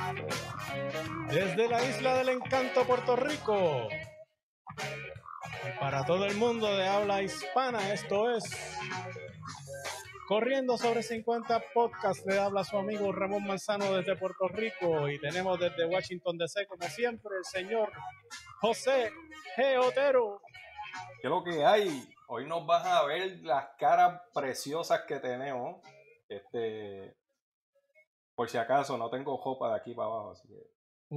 Desde la isla del encanto, Puerto Rico, y para todo el mundo de habla hispana, esto es Corriendo sobre 50 Podcast. Le habla su amigo Ramón Manzano desde Puerto Rico, y tenemos desde Washington DC, como siempre, el señor José G. Otero. ¿Qué es lo que hay? Hoy nos vas a ver las caras preciosas que tenemos. Por si acaso no tengo jopa de aquí para abajo, así que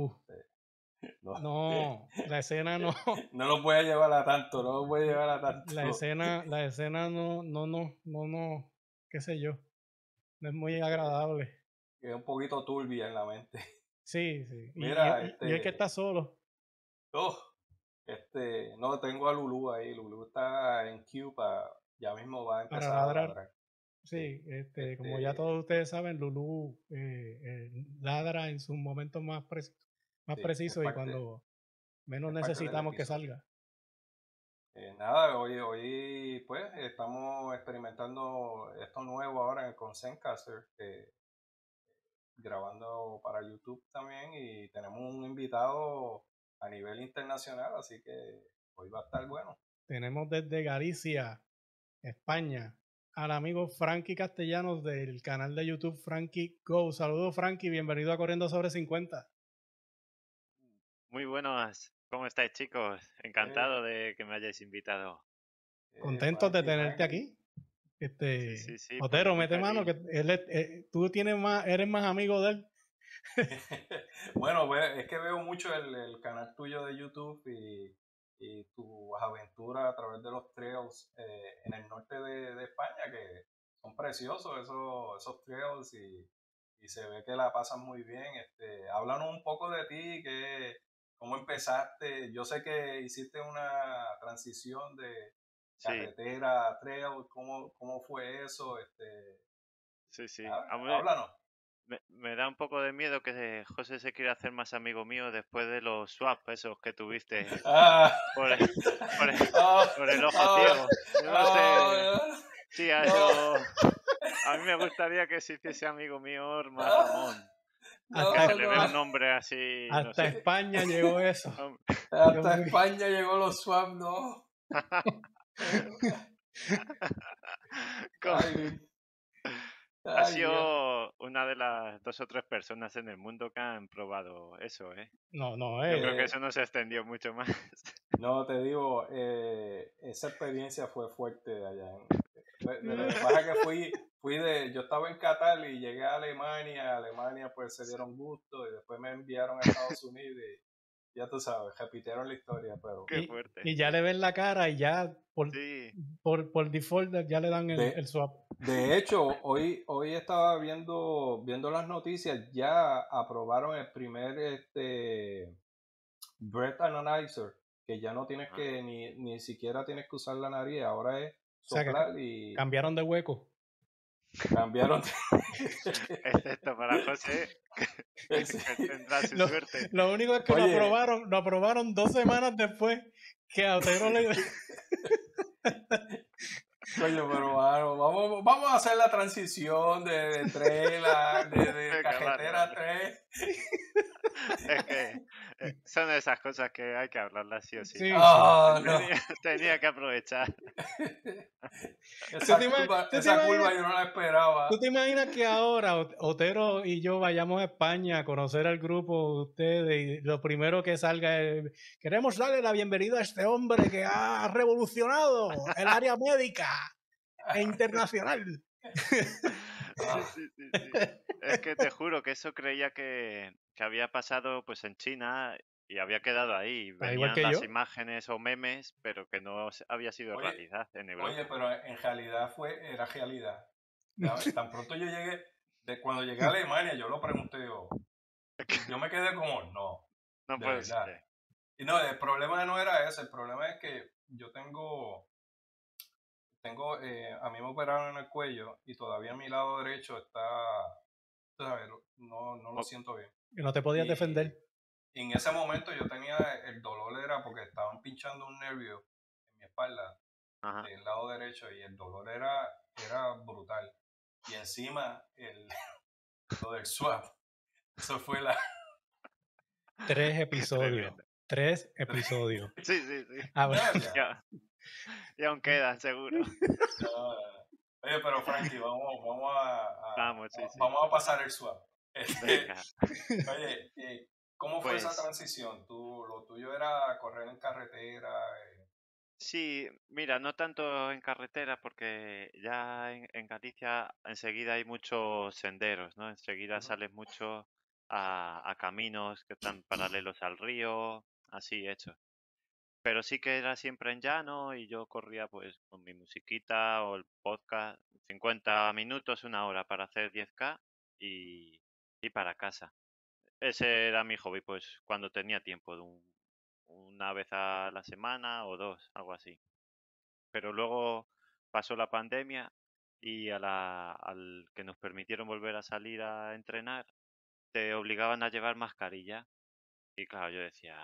no, la escena no. No lo voy a llevar a tanto, no lo voy a llevar a tanto. La escena no, qué sé yo, no es muy agradable. Es un poquito turbia en la mente. Sí. Mira, y el que está solo. No, tengo a Lulú ahí. Lulú está en Cuba, ya mismo va a empezar Para a ladrar. Sí, como ya todos ustedes saben, Lulú ladra en sus momentos más precisos y cuando menos necesitamos que salga. Nada, hoy pues estamos experimentando esto nuevo ahora con Zencaster, grabando para YouTube también, y tenemos un invitado a nivel internacional, así que hoy va a estar bueno. Tenemos desde Galicia, España, al amigo Frankie Castellanos del canal de YouTube Frankie Go. Saludos, Frankie, bienvenido a Corriendo sobre 50. Muy buenos, ¿cómo estáis, chicos? Encantado de que me hayáis invitado. Contentos de tenerte aquí. Sí, Otero, mete mano, que tú eres más amigo de él. Bueno, es que veo mucho el canal tuyo de YouTube y tus aventuras a través de los trails en el norte de España, que son preciosos esos trails, y se ve que la pasan muy bien. Háblanos un poco de ti, cómo empezaste. Yo sé que hiciste una transición de carretera a trail. ¿Cómo fue eso? Sí. Háblanos. Me da un poco de miedo que José se quiera hacer más amigo mío después de los swaps esos que tuviste por el ojo ciego. Yo no sé si a eso... A mí me gustaría que se hiciese amigo mío más Ramón. Que se le ve un nombre así... Hasta España llegó eso. Hasta España llegó los swaps, ¿no? Ha sido una de las 2 o 3 personas en el mundo que han probado eso, ¿eh? No, yo creo que eso no se extendió mucho más. No, te digo, esa experiencia fue fuerte de allá. Lo que pasa es que yo estaba en Qatar y llegué a Alemania pues se dieron gusto, y después me enviaron a Estados Unidos y ya tú sabes, repitieron la historia, pero... Qué fuerte. Y ya le ven la cara y ya por default ya le dan el swap. De hecho, hoy estaba viendo las noticias, ya aprobaron el primer breath analyzer, que ya no tienes que ni siquiera tienes que usar la nariz, ahora es soplar. O sea, y cambiaron de hueco. Cambiaron. Excepto para José, que tendrá su suerte. Lo único es que lo aprobaron 2 semanas después que a Otero le... Coño, pero vamos a hacer la transición de trailer, de carretera a trail. Es que son esas cosas que hay que hablarlas sí o sí. Tenía que aprovechar. Esa curva yo no la esperaba. ¿Tú te imaginas que ahora Otero y yo vayamos a España a conocer al grupo de ustedes y lo primero que salga es: queremos darle la bienvenida a este hombre que ha revolucionado el área médica e internacional? Sí. Es que te juro que eso creía que había pasado pues en China y había quedado ahí. Venían las imágenes o memes, pero que no había sido realidad en Europa. Oye, pero en realidad era realidad. Tan pronto yo cuando llegué a Alemania, yo lo pregunté, yo me quedé como, no de verdad. Ser. Y no, el problema no era ese, el problema es que yo a mí me operaron en el cuello y todavía mi lado derecho está, ¿sabes? No lo siento bien. Que no te podías defender. Y en ese momento yo tenía, el dolor era porque estaban pinchando un nervio en mi espalda, del lado derecho, y el dolor era brutal. Y encima, lo del swap, eso fue 3 episodios. 3 episodios. Sí, sí, sí. Y aún queda, seguro. Oye, pero Frankie, Vamos, sí, sí. vamos a pasar el swap. Venga. Oye, ¿cómo fue esa transición? ¿Lo tuyo era correr en carretera? Sí, mira, no tanto en carretera porque ya en Galicia enseguida hay muchos senderos, ¿no? Enseguida sales mucho a caminos que están paralelos al río, así hechos. Pero sí que era siempre en llano y yo corría pues con mi musiquita o el podcast, 50 minutos, una hora para hacer 10K y para casa. Ese era mi hobby, pues cuando tenía tiempo, una vez a la semana o dos, algo así. Pero luego pasó la pandemia y al que nos permitieron volver a salir a entrenar, te obligaban a llevar mascarilla. Y claro, yo decía,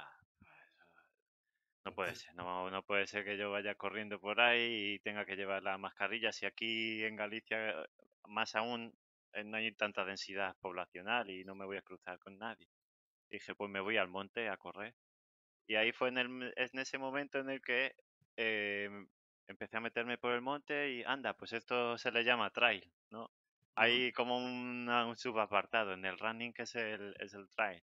no puede ser, no puede ser que yo vaya corriendo por ahí y tenga que llevar la mascarilla. Si aquí en Galicia, más aún, no hay tanta densidad poblacional y no me voy a cruzar con nadie. Dije, pues me voy al monte a correr. Y ahí fue en ese momento en el que eh, empecé a meterme por el monte y anda, pues esto se le llama trail, ¿no? Hay como un subapartado en el running que es el trail.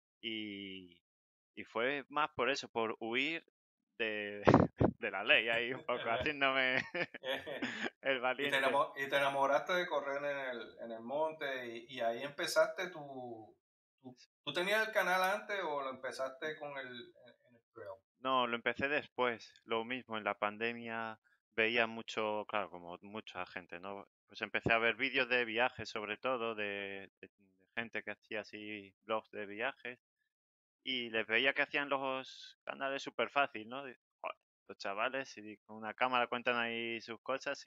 Y fue más por eso, por huir de, de la ley, ahí un poco, haciéndome el valiente. Y te enamoraste de correr en el monte y ahí empezaste ¿Tú tenías el canal antes o lo empezaste en el trail? No, lo empecé después, lo mismo, en la pandemia veía mucho, claro, como mucha gente, ¿no? Pues empecé a ver vídeos de viajes, sobre todo, de gente que hacía así blogs de viajes, y les veía que hacían los canales súper fácil, ¿no? Joder, los chavales y con una cámara cuentan ahí sus cosas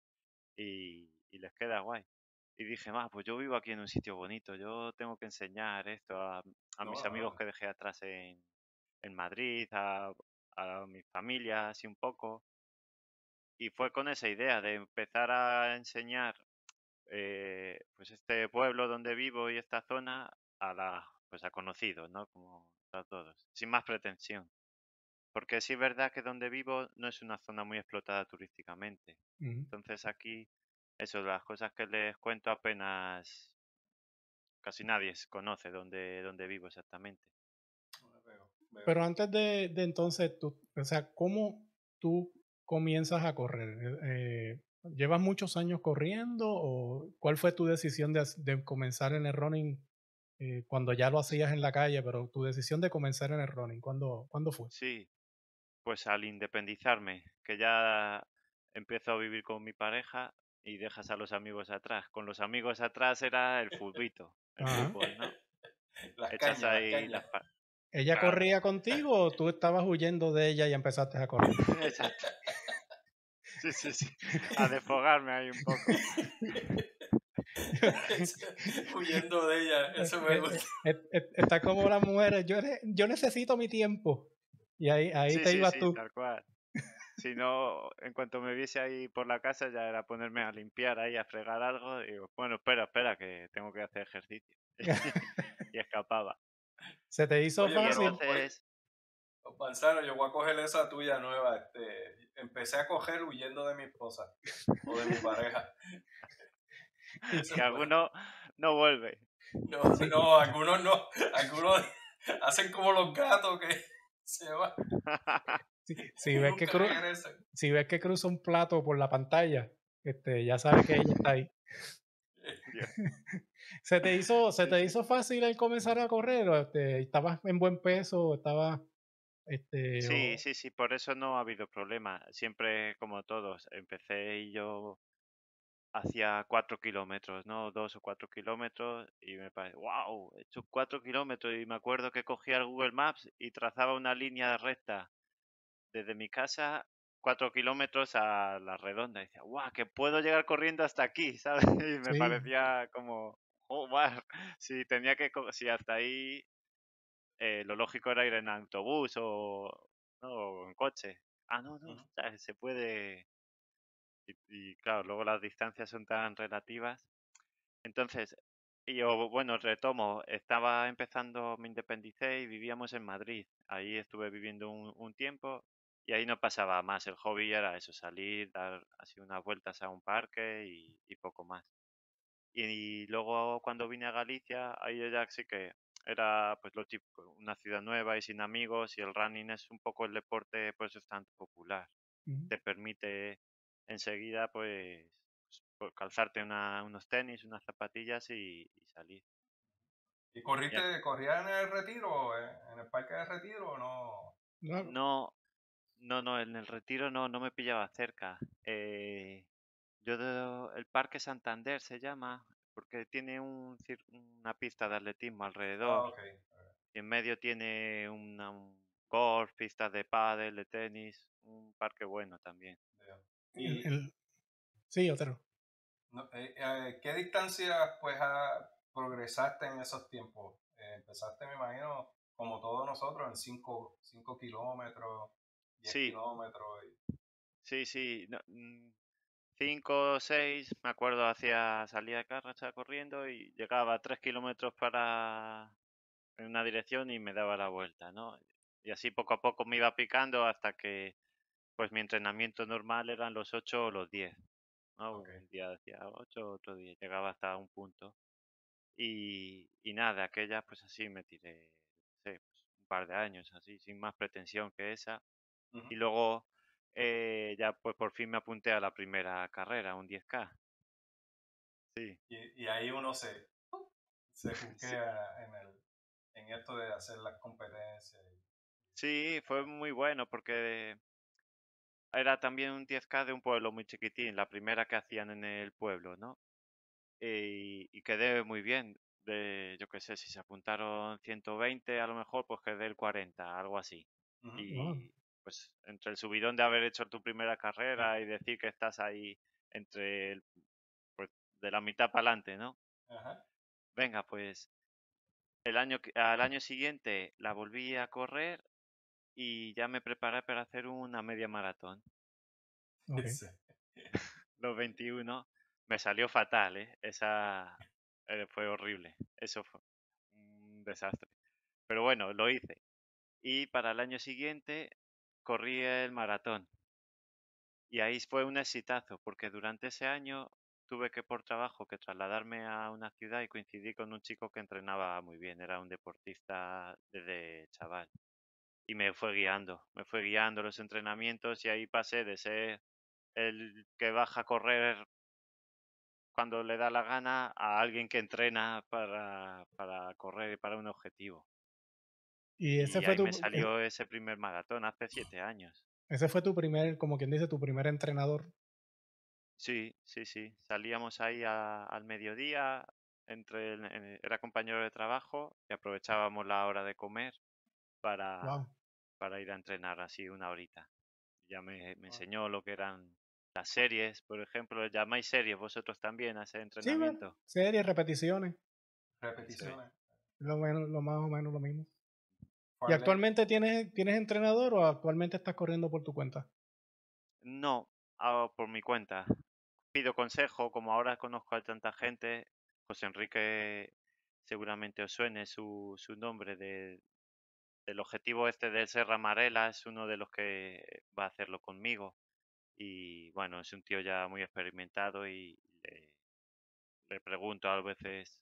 y les queda guay. Y dije, pues yo vivo aquí en un sitio bonito, yo tengo que enseñar esto a mis amigos que dejé atrás en Madrid, a mi familia, así un poco. Y fue con esa idea de empezar a enseñar pues este pueblo donde vivo y esta zona pues a conocidos, ¿no? Como a todos, sin más pretensión. Porque sí es verdad que donde vivo no es una zona muy explotada turísticamente. Entonces aquí, eso, las cosas que les cuento apenas casi nadie conoce dónde vivo exactamente. Pero antes de entonces, o sea, ¿cómo tú comienzas a correr? ¿Llevas muchos años corriendo o cuál fue tu decisión de comenzar en el running cuando ya lo hacías en la calle, pero tu decisión de comenzar en el running, ¿cuándo fue? Sí, pues al independizarme, que ya empiezo a vivir con mi pareja y dejas a los amigos atrás. Con los amigos atrás era el fulbito, el fútbol, ¿no? Echas ahí las... ¿Ella corría contigo o tú estabas huyendo de ella y empezaste a correr? Exacto. Sí, sí, sí. A desfogarme ahí un poco. Huyendo de ella, eso me gusta. Está como las mujeres, yo necesito mi tiempo. Y ahí sí, te ibas sí, tú. Tal cual. Si no, en cuanto me viese ahí por la casa ya era ponerme a limpiar ahí, a fregar algo. Y digo, bueno, espera, que tengo que hacer ejercicio. Y escapaba. ¿Se te hizo fácil? Entonces... Manzano, yo voy a coger esa tuya nueva. Empecé a coger huyendo de mi esposa o de mi pareja. Que alguno no vuelve. No, algunos no. Algunos hacen como los gatos que se van. Si ves que cruza un plato por la pantalla, ya sabes que ella está ahí. ¿Se te hizo fácil el comenzar a correr? ¿O estabas en buen peso? Sí, por eso no ha habido problema. Siempre, como todos, empecé y yo hacía 4 kilómetros, ¿no? 2 o 4 kilómetros y me parece, wow, he hecho 4 kilómetros y me acuerdo que cogía el Google Maps y trazaba una línea recta desde mi casa 4 kilómetros a la redonda y decía, wow, que puedo llegar corriendo hasta aquí, ¿sabes? Y me parecía como, oh, wow, si hasta ahí lo lógico era ir en autobús o en coche. No, se puede. Y claro, luego las distancias son tan relativas. Entonces, Y yo, bueno, retomo, estaba empezando, me independicé y vivíamos en Madrid. Ahí estuve viviendo un tiempo y ahí no pasaba más. El hobby era eso, salir, dar así unas vueltas a un parque y poco más. Y luego cuando vine a Galicia, ahí ya sí que era pues lo típico, una ciudad nueva y sin amigos y el running es un poco el deporte, por eso es tan popular. Te permite enseguida pues, calzarte unos tenis, unas zapatillas y salir. ¿Y corrías en el Retiro, en el Parque de Retiro o no? No, no, en el Retiro no me pillaba cerca. El Parque Santander se llama porque tiene una pista de atletismo alrededor Ok. y en medio tiene un golf, pistas de pádel, de tenis, un parque bueno también. Y, Sí, Otero. ¿qué distancia pues progresaste en esos tiempos? Empezaste, me imagino, como todos nosotros, en 5 kilómetros, 10 Sí, kilómetros. sí. 5 o 6, me acuerdo, salía de casa corriendo y llegaba a 3 kilómetros en una dirección y me daba la vuelta, ¿no? Y así poco a poco me iba picando hasta que pues mi entrenamiento normal eran los 8 o los 10, ¿no? Okay. Un día hacía 8, otro día llegaba hasta un punto. Y nada, aquella pues así me tiré, no sé, pues, un par de años así, sin más pretensión que esa. Uh-huh. Y luego ya pues por fin me apunté a la primera carrera, un 10K. Sí. Y ahí uno se Sí, juquea en esto de hacer las competencias. sí, fue muy bueno porque era también un 10K de un pueblo muy chiquitín, la primera que hacían en el pueblo, ¿no? Y quedé muy bien. Yo qué sé, si se apuntaron 120 a lo mejor, pues quedé el 40, algo así. Uh-huh. Wow. Y pues entre el subidón de haber hecho tu primera carrera y decir que estás ahí entre pues, de la mitad para adelante, ¿no? Ajá. Venga, pues al año siguiente la volví a correr y ya me preparé para hacer una media maratón. Okay. Sí. Los 21 me salió fatal, ¿eh? Esa fue horrible. Eso fue un desastre. Pero bueno, lo hice. Y para el año siguiente corrí el maratón. Y ahí fue un exitazo, porque durante ese año tuve que por trabajo que trasladarme a una ciudad y coincidí con un chico que entrenaba muy bien, era un deportista desde chaval. Y me fue guiando los entrenamientos y ahí pasé de ser el que baja a correr cuando le da la gana a alguien que entrena para correr y para un objetivo. Y Y ahí me salió ese primer maratón hace 7 años. ese fue tu primer, como quien dice, tu primer entrenador. Sí. Salíamos ahí al mediodía, era compañero de trabajo y aprovechábamos la hora de comer para, Wow. para ir a entrenar así una horita. Ya me enseñó lo que eran las series, por ejemplo. ¿Llamáis series vosotros también a ese Sí, bueno, entrenamiento? series, repeticiones, Sí. Repeticiones. lo más o menos lo mismo. ¿Y ¿Cuál es? actualmente tienes entrenador o actualmente estás corriendo por tu cuenta? No, por mi cuenta. Pido consejo, como ahora conozco a tanta gente, José Enrique seguramente os suene su nombre del objetivo este del Serra Amarela, es uno de los que va a hacerlo conmigo. Y bueno, es un tío ya muy experimentado y le pregunto a veces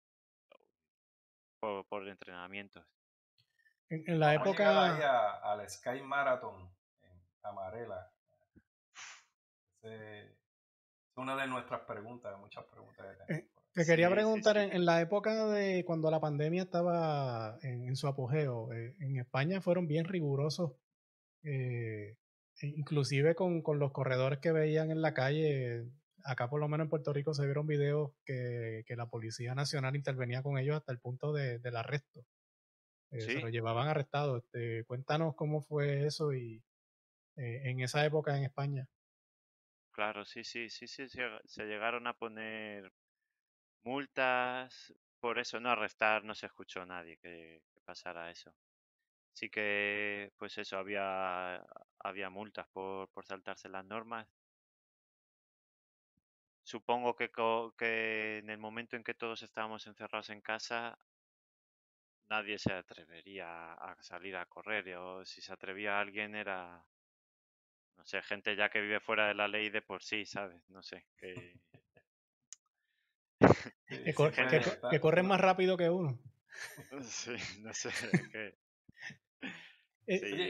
por entrenamientos. En la Vamos a llegar ahí época, al Sky Marathon en Amarela. Es una de nuestras preguntas, de muchas preguntas que tenemos. te quería Sí, preguntar, sí. en la época de cuando la pandemia estaba en su apogeo, en España fueron bien rigurosos, inclusive con los corredores que veían en la calle. Acá por lo menos en Puerto Rico se vieron videos que la Policía Nacional intervenía con ellos hasta el punto del arresto. Se Sí, los llevaban arrestados. Cuéntanos cómo fue eso y en esa época en España. claro, sí. Se llegaron a poner multas, por eso no arrestar, no se escuchó nadie que pasara eso. Sí que, pues eso, había multas por saltarse las normas. supongo que en el momento en que todos estábamos encerrados en casa, nadie se atrevería a salir a correr, o si se atrevía alguien era, no sé, gente ya que vive fuera de la ley de por sí, ¿sabes? No sé, que... que corren más rápido que uno. Sí, no sé, que... Sí,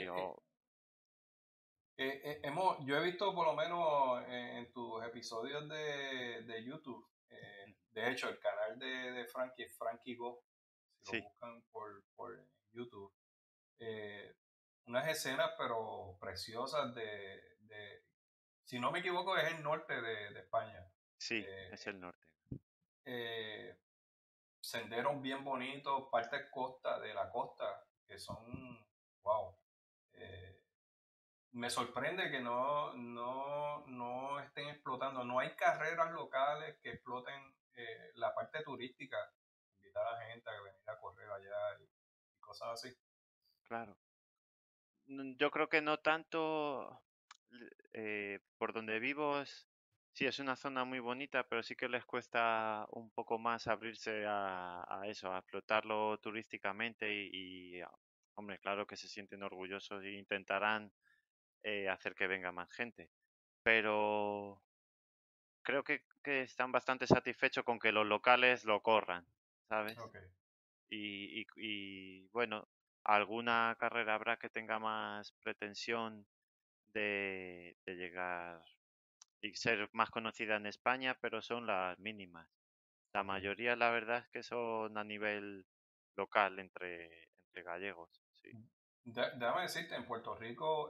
yo he visto por lo menos en tus episodios de YouTube, de hecho el canal de Frankie Go, si lo buscan por YouTube, unas escenas pero preciosas si no me equivoco es el norte de España. Sí, es el norte. Senderos bien bonitos, partes de la costa que son, wow. Me sorprende que no estén explotando. No hay carreras locales que exploten la parte turística, invitar a la gente a venir a correr allá y cosas así. Claro. Yo creo que no tanto. Por donde vivo sí es una zona muy bonita, pero sí que les cuesta un poco más abrirse a eso, a explotarlo turísticamente hombre, claro que se sienten orgullosos e intentarán hacer que venga más gente. Pero creo que están bastante satisfechos con que los locales lo corran, ¿sabes? Okay. Y bueno, alguna carrera habrá que tenga más pretensión de llegar y ser más conocida en España, pero son las mínimas. La mayoría, la verdad, es que son a nivel local entre gallegos. Sí. Déjame decirte, en Puerto Rico,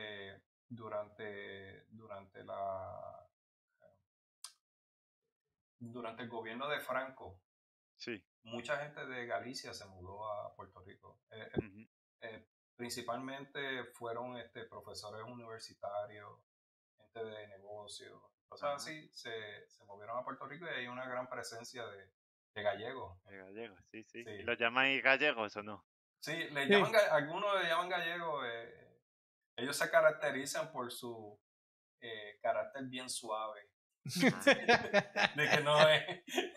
durante el gobierno de Franco, Sí. mucha gente de Galicia se mudó a Puerto Rico. Principalmente fueron profesores universitarios, gente de negocios, cosas así, se movieron a Puerto Rico y hay una gran presencia de gallegos. De gallegos, sí, sí. Sí. ¿Y los llamáis gallegos o no? Sí, algunos le llaman gallegos. Ellos se caracterizan por su carácter bien suave. De que no es...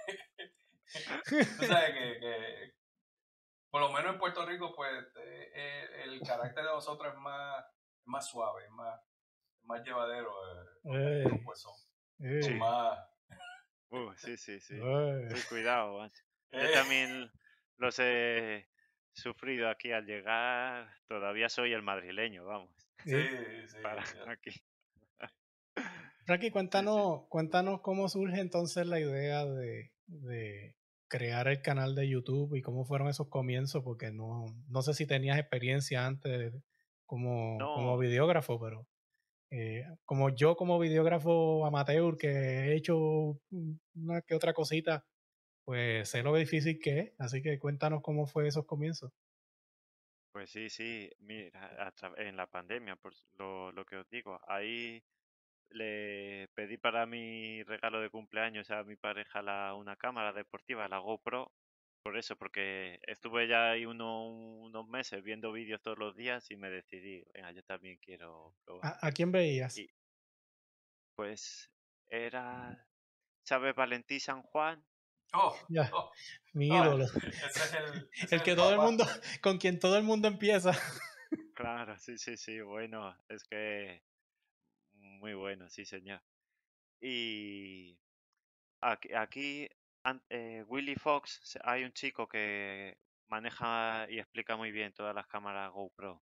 Tú sabes que por lo menos en Puerto Rico, pues el carácter de nosotros es más suave, es más llevadero. Los pues son más... Sí, sí, sí. Sí, cuidado, macho. Yo también los he sufrido aquí al llegar. Todavía soy el madrileño, vamos. Sí, Para aquí. Frankie, cuéntanos cómo surge entonces la idea de crear el canal de YouTube y cómo fueron esos comienzos, porque no sé si tenías experiencia antes como videógrafo, pero como videógrafo amateur que he hecho una que otra cosita, pues sé lo difícil que es, así que cuéntanos cómo fue esos comienzos. Pues sí, mira, en la pandemia, por lo que os digo, ahí le pedí para mi regalo de cumpleaños a mi pareja una cámara deportiva, la GoPro, por eso, porque estuve ya ahí unos meses viendo vídeos todos los días y me decidí, venga, yo también quiero probar. ¿A quién veías? Y pues era, ¿sabes? Valentí San Juan. Ya, mi ídolo. Ese es el que el todo papá. el mundo, con quien todo el mundo empieza. Claro, sí, bueno, es que muy bueno, sí, señor. Y aquí Willy Fox, hay un chico que maneja y explica muy bien todas las cámaras GoPro.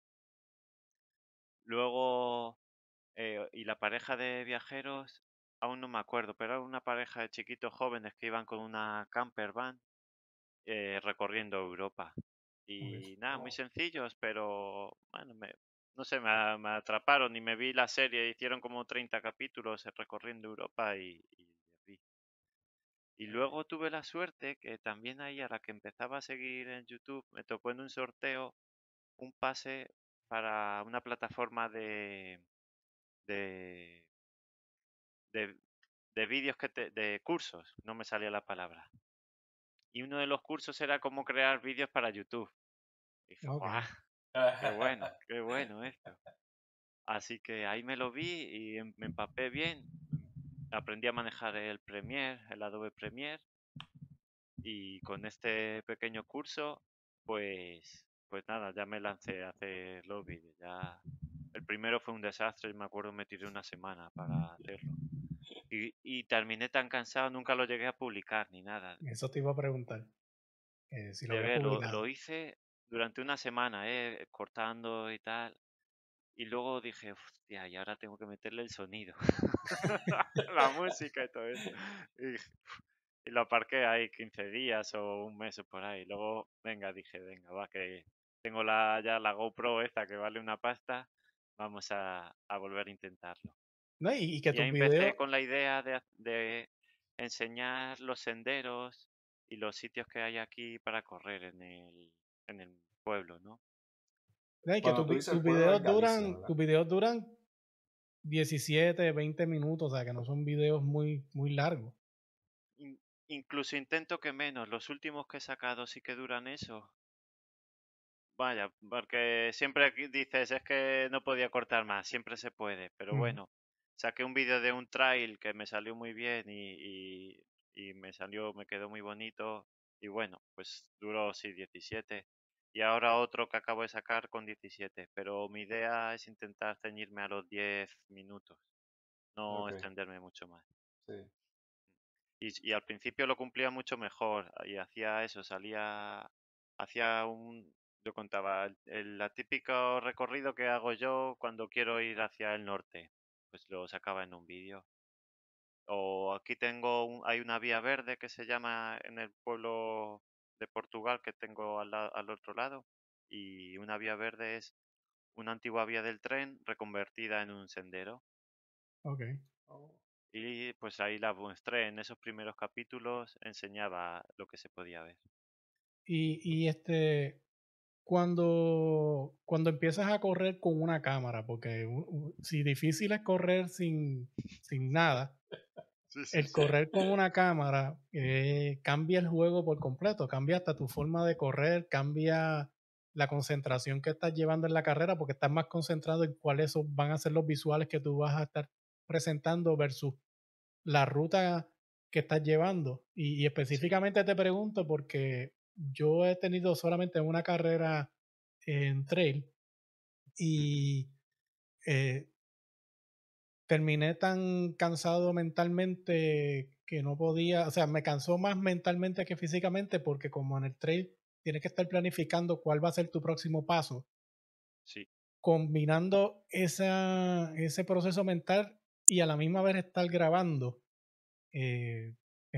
Luego, y la pareja de viajeros, aún no me acuerdo, pero era una pareja de chiquitos jóvenes que iban con una camper van recorriendo Europa. Y nada, muy sencillos, pero bueno, no sé, me atraparon y me vi la serie. Hicieron como 30 capítulos recorriendo Europa y vi. Y luego tuve la suerte que también ahí a la que empezaba a seguir en YouTube me tocó en un sorteo un pase para una plataforma de, de, de vídeos de cursos, no me salía la palabra. Y uno de los cursos era cómo crear vídeos para YouTube. Y dije, ¡guau! Qué bueno esto. Así que ahí me lo vi y me empapé bien. aprendí a manejar el Premiere, el Adobe Premiere, y con este pequeño curso, pues nada, ya me lancé a hacer los vídeos. Ya el primero fue un desastre, me acuerdo me tiré una semana para hacerlo. Y terminé tan cansado, nunca lo llegué a publicar ni nada. Eso te iba a preguntar, si lo había publicado. Lo hice durante una semana, cortando y tal. Y luego dije, hostia, y ahora tengo que meterle el sonido, la música y todo eso. Y lo aparqué ahí 15 días o un mes o por ahí. Luego, dije, venga, va, que tengo ya la GoPro esta que vale una pasta, vamos a volver a intentarlo. No, y que Y ahí tus videos, empecé con la idea de enseñar los senderos y los sitios que hay aquí para correr en el pueblo, ¿no? no, y que Cuando tú dices el tus pueblo es videos Galicia, ¿verdad? 17, 20 minutos, o sea, que no son videos muy, muy largos. Incluso intento que menos. Los últimos que he sacado sí que duran eso. Vaya, porque siempre aquí dices, es que no podía cortar más, siempre se puede, pero bueno, saqué un vídeo de un trail que me salió muy bien y me quedó muy bonito y bueno, pues duró sí 17 y ahora otro que acabo de sacar con 17, pero mi idea es intentar ceñirme a los 10 minutos, no Ok, extenderme mucho más. sí. Y al principio lo cumplía mucho mejor y hacía eso, hacía yo contaba la típico recorrido que hago yo cuando quiero ir hacia el norte, pues lo sacaba en un vídeo. O aquí hay una vía verde que se llama en el pueblo de Portugal que tengo al otro lado y una vía verde es una antigua vía del tren reconvertida en un sendero. Ok. Oh, Y pues ahí la mostré en esos primeros capítulos, enseñaba lo que se podía ver. Y cuando empiezas a correr con una cámara, porque si difícil es correr sin nada, Sí, sí, el sí. correr con una cámara cambia el juego por completo, cambia hasta tu forma de correr, cambia la concentración que estás llevando en la carrera, porque estás más concentrado en cuáles van a ser los visuales que tú vas a estar presentando versus la ruta que estás llevando. Y Sí, específicamente te pregunto porque yo he tenido solamente una carrera en trail ujú, y eh, terminé tan cansado mentalmente que no podía, o sea, me cansó más mentalmente que físicamente porque como en el trail tienes que estar planificando cuál va a ser tu próximo paso, sí, combinando ese proceso mental y a la misma vez estar grabando. eh,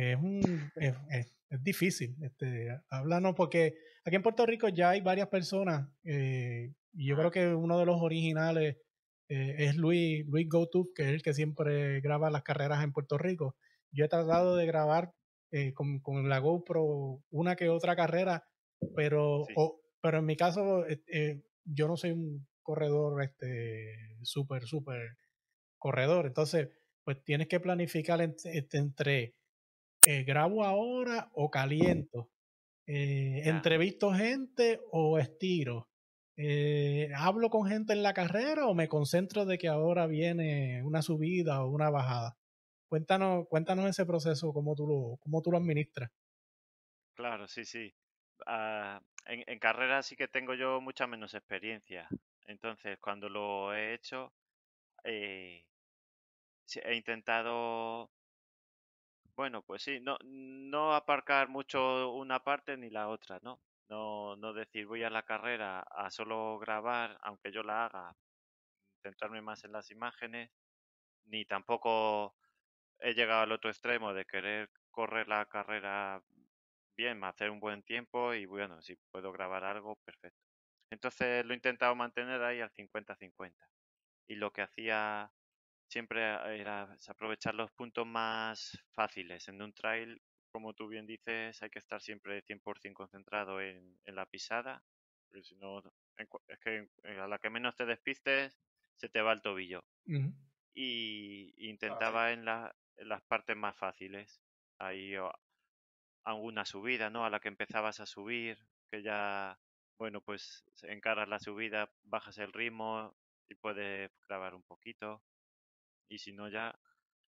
es difícil. Háblanos, porque aquí en Puerto Rico ya hay varias personas, y yo creo ah, que uno de los originales es Luis GoTube, que es el que siempre graba las carreras en Puerto Rico. Yo he tratado ujú, de grabar con la GoPro una que otra carrera, pero, sí, pero en mi caso yo no soy un corredor súper corredor. Entonces, pues tienes que planificar entre grabo ahora o caliento, ya. entrevisto gente o estiro, hablo con gente en la carrera o me concentro de que ahora viene una subida o una bajada. Cuéntanos ese proceso, cómo tú lo administras. Claro, sí, sí. En carrera sí que tengo yo mucha menos experiencia. Entonces, cuando lo he hecho, eh, sí, he intentado, bueno, pues sí, no aparcar mucho una parte ni la otra, ¿no? No decir voy a la carrera a solo grabar, aunque yo la haga, centrarme más en las imágenes, ni tampoco he llegado al otro extremo de querer correr la carrera bien, hacer un buen tiempo y bueno, si puedo grabar algo, perfecto. Entonces lo he intentado mantener ahí al 50-50. Y lo que hacía siempre era aprovechar los puntos más fáciles. En un trail, como tú bien dices, hay que estar siempre 100% concentrado en la pisada, porque si no, es que a la que menos te despistes, se te va el tobillo. Ujú. Y así. intentaba en las partes más fáciles. Ahí alguna subida, ¿no? A la que empezabas a subir, que ya, bueno, pues encaras la subida, bajas el ritmo y puedes grabar un poquito. Y si no, ya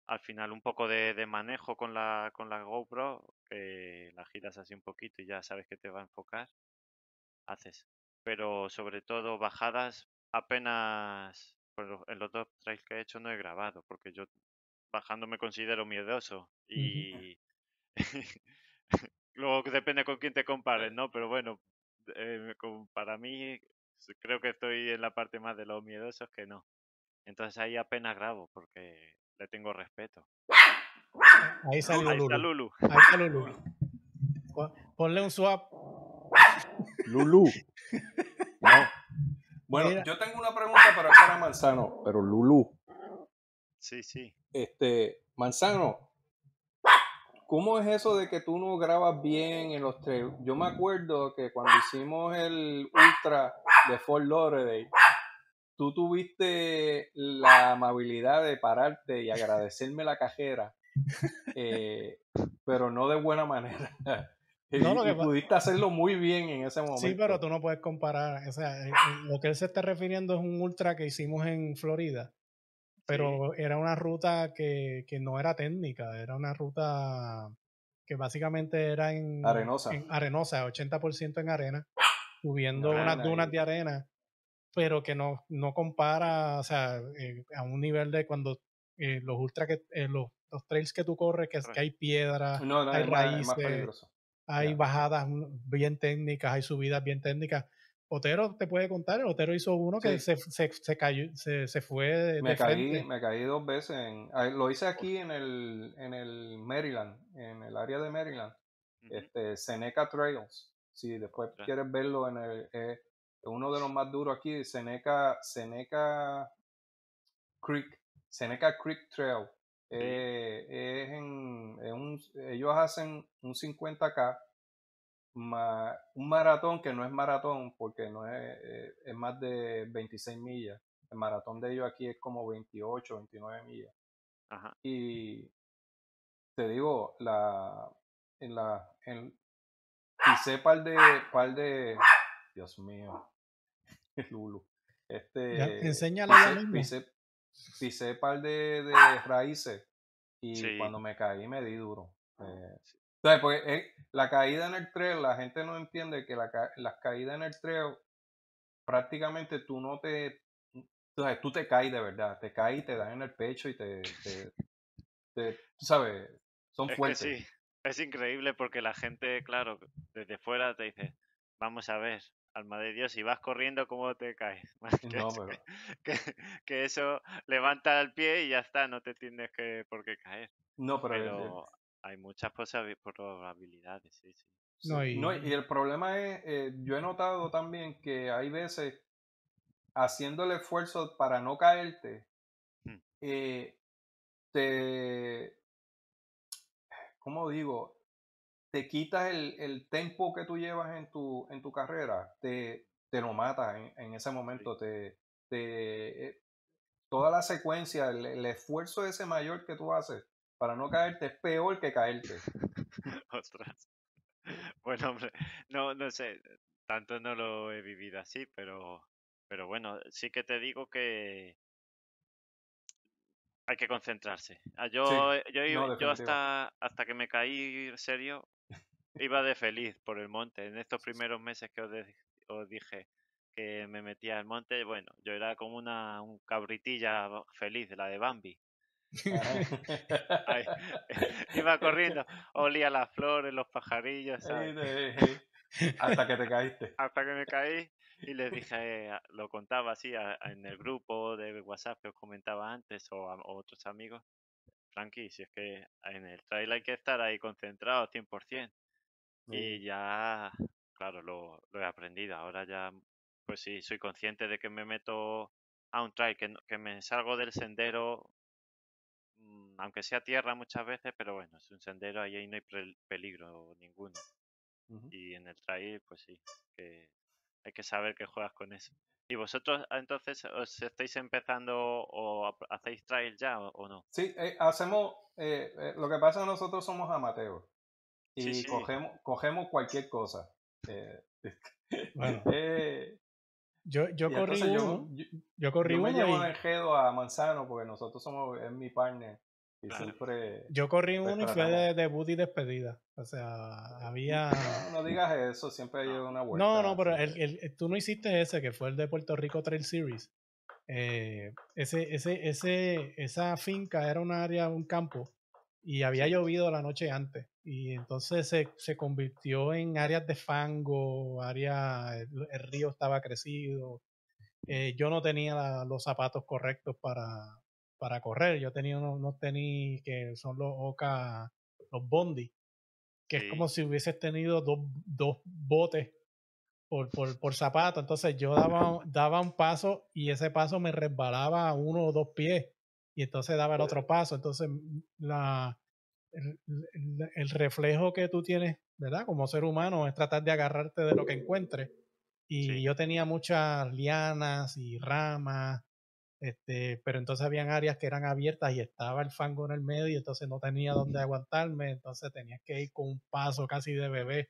al final un poco de manejo con la GoPro, que la giras así un poquito y ya sabes que te va a enfocar, haces. Pero sobre todo bajadas apenas, en los 2 trails que he hecho no he grabado, porque yo bajando me considero miedoso y luego depende con quién te compares, ¿no? Pero bueno, para mí creo que estoy en la parte más de los miedosos que no. Entonces ahí apenas grabo porque le tengo respeto. Ahí salió Ahí está Lulu. Lulu. Ahí está Lulu. Ponle un swap. Lulu. No. Bueno, Mira. yo tengo una pregunta para Manzano, pero Lulu. Sí, sí. Manzano, ¿cómo es eso de que tú no grabas bien en los trails? Yo me acuerdo que cuando hicimos el Ultra de Fort Lauderdale, tú tuviste la amabilidad de pararte y agradecerme la cajera, pero no de buena manera. No, y pudiste hacerlo muy bien en ese momento. Sí, pero tú no puedes comparar. O sea, lo que él se está refiriendo es un ultra que hicimos en Florida, pero era una ruta que no era técnica, era una ruta que básicamente era arenosa, 80% en arena, subiendo unas dunas de arena, pero que no compara, o sea, a un nivel de cuando los ultra los trails que tú corres, que hay piedras, hay raíces, es más peligroso. Hay bajadas bien técnicas, hay subidas bien técnicas. Otero te puede contar, Otero hizo uno que se cayó, se fue de frente. Me caí 2 veces. Lo hice aquí en el Maryland, en el área de Maryland. Seneca Trails. Si después quieres verlo, uno de los más duros aquí, Seneca Creek Trail. Ellos hacen un 50K, un maratón que no es maratón porque no es más de 26 millas. El maratón de ellos aquí es como 28, 29 millas. Ajá. Y te digo, pisé par de Dios mío, Lulu. Enséñale Pisé par de raíces y cuando me caí me di duro. Entonces, pues, la caída en el trail, la gente no entiende que las caídas en el trail prácticamente tú te caes de verdad, te caes y te dan en el pecho y tú sabes, son fuertes. Que sí, es increíble porque la gente, claro, desde fuera te dice, vamos a ver, alma de Dios, si vas corriendo, ¿cómo te caes? Que eso levanta el pie y ya está, no te tienes por qué caer. No, pero hay muchas probabilidades, sí. Y el problema es, yo he notado también que hay veces haciendo el esfuerzo para no caerte, ¿cómo digo? Te quitas el tempo que tú llevas en tu carrera, te lo matas en ese momento, toda la secuencia, el esfuerzo ese mayor que tú haces para no caerte es peor que caerte. Ostras. Bueno, hombre, no sé, tanto no lo he vivido así, pero bueno, sí que te digo que hay que concentrarse. Yo hasta que me caí serio, iba de feliz por el monte. En estos primeros meses que os dije que me metía al monte, bueno, yo era como un cabritilla feliz, la de Bambi. Ahí, iba corriendo, olía las flores, los pajarillos, ¿sabes? Hasta que te caíste. Hasta que me caí y les dije, lo contaba así en el grupo de WhatsApp que os comentaba antes o a otros amigos. Frankie, si es que en el trail hay que estar ahí concentrado 100%. Y ya, claro, lo he aprendido. Ahora ya, pues sí, soy consciente de que me meto a un trail, que me salgo del sendero, aunque sea tierra muchas veces, pero bueno, es un sendero, ahí no hay peligro ninguno. Y en el trail, pues sí, que hay que saber que juegas con eso. ¿Y vosotros entonces os estáis empezando o hacéis trail ya o no? Sí, hacemos, lo que pasa es que nosotros somos amateurs y Sí. cogemos cualquier cosa. Bueno, yo corrí entonces yo corrí me uno llevo de enredo a Manzano porque es mi partner Y siempre... Yo corrí uno y fue de debut y despedida. O sea, había... No digas eso, siempre hay una vuelta. No, pero tú no hiciste ese, que fue el de Puerto Rico Trail Series. Esa finca era un área, un campo, y había llovido la noche antes. Y entonces se convirtió en áreas de fango, el río estaba crecido. Yo no tenía los zapatos correctos para correr. Yo tenía unos tenis que son los Oka, los Bondi, que es como si hubieses tenido dos botes por zapato. Entonces yo daba un paso y ese paso me resbalaba 1 o 2 pies y entonces daba el otro paso. Entonces el reflejo que tú tienes, ¿verdad? Como ser humano es tratar de agarrarte de lo que encuentres. Y yo tenía muchas lianas y ramas, pero entonces habían áreas que eran abiertas y estaba el fango en el medio y entonces no tenía dónde aguantarme, entonces tenías que ir con un paso casi de bebé.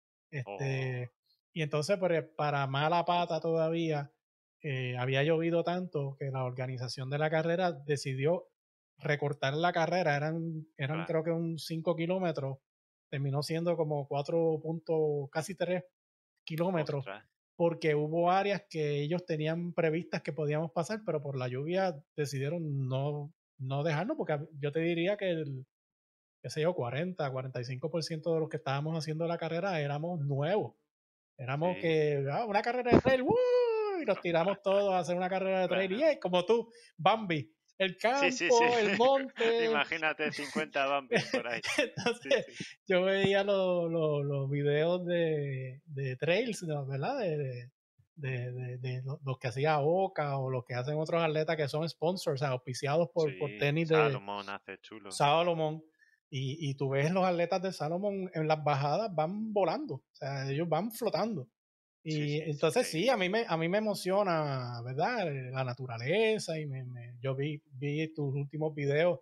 Y entonces para mala pata todavía, había llovido tanto que la organización de la carrera decidió recortar la carrera. Eran creo que 5 kilómetros, terminó siendo como 4 puntos, casi 3 kilómetros, porque hubo áreas que ellos tenían previstas que podíamos pasar, pero por la lluvia decidieron no dejarnos, porque yo te diría que qué sé yo, 45% de los que estábamos haciendo la carrera éramos nuevos. Éramos que, una carrera de trail, y nos tiramos todos a hacer una carrera de trail, y como tú, Bambi, el campo, el monte. Imagínate 50 Bambis por ahí. Entonces, yo veía los videos de trails, ¿verdad? De los que hacía Oka o los que hacen otros atletas que son sponsors, o sea, auspiciados por tenis de Salomón hace chulo. Salomón. Y tú ves los atletas de Salomón en las bajadas van volando, o sea, ellos van flotando. Y entonces sí, a mí me emociona, ¿verdad? La naturaleza y yo vi tus últimos videos,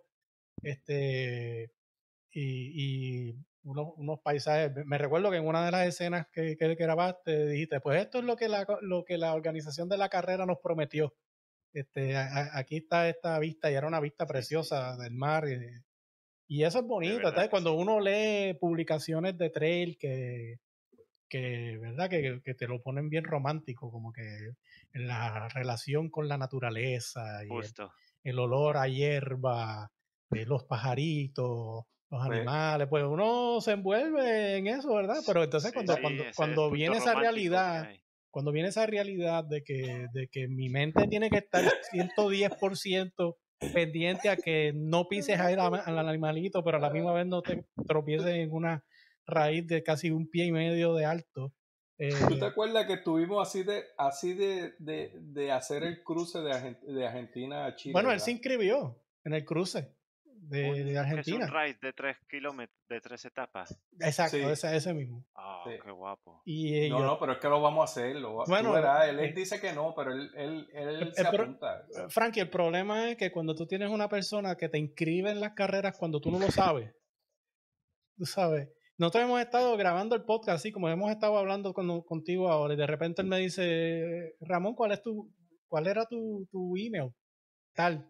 y unos paisajes. Me recuerdo que en una de las escenas que grabaste dijiste, pues esto es lo que la organización de la carrera nos prometió. Aquí está esta vista, y era una vista preciosa del mar. Y eso es bonito, ¿sabes? Cuando uno lee publicaciones de trail que ¿verdad? Que te lo ponen bien romántico, como que en la relación con la naturaleza y el olor a hierba, los pajaritos, los animales, pues uno se envuelve en eso, ¿verdad? Pero entonces cuando viene esa realidad, de que mi mente tiene que estar 110% pendiente a que no pises al animalito, pero a la misma vez no te tropieces en una raíz de casi 1,5 pies de alto. ¿Tú te acuerdas que estuvimos así de hacer el cruce de Argentina a Chile? Bueno, él se inscribió en el cruce de Argentina. Es un raid de 3 kilómetros, de 3 etapas. Exacto, ese mismo. Qué guapo. No, pero es que lo vamos a hacer. Bueno, tú verás, él dice que no, pero él se apunta. Frankie, el problema es que cuando tú tienes una persona que te inscribe en las carreras cuando tú no lo sabes, tú sabes. Nosotros hemos estado grabando el podcast así como hemos estado hablando contigo ahora, y de repente él me dice, Ramón, ¿cuál era tu email? Tal.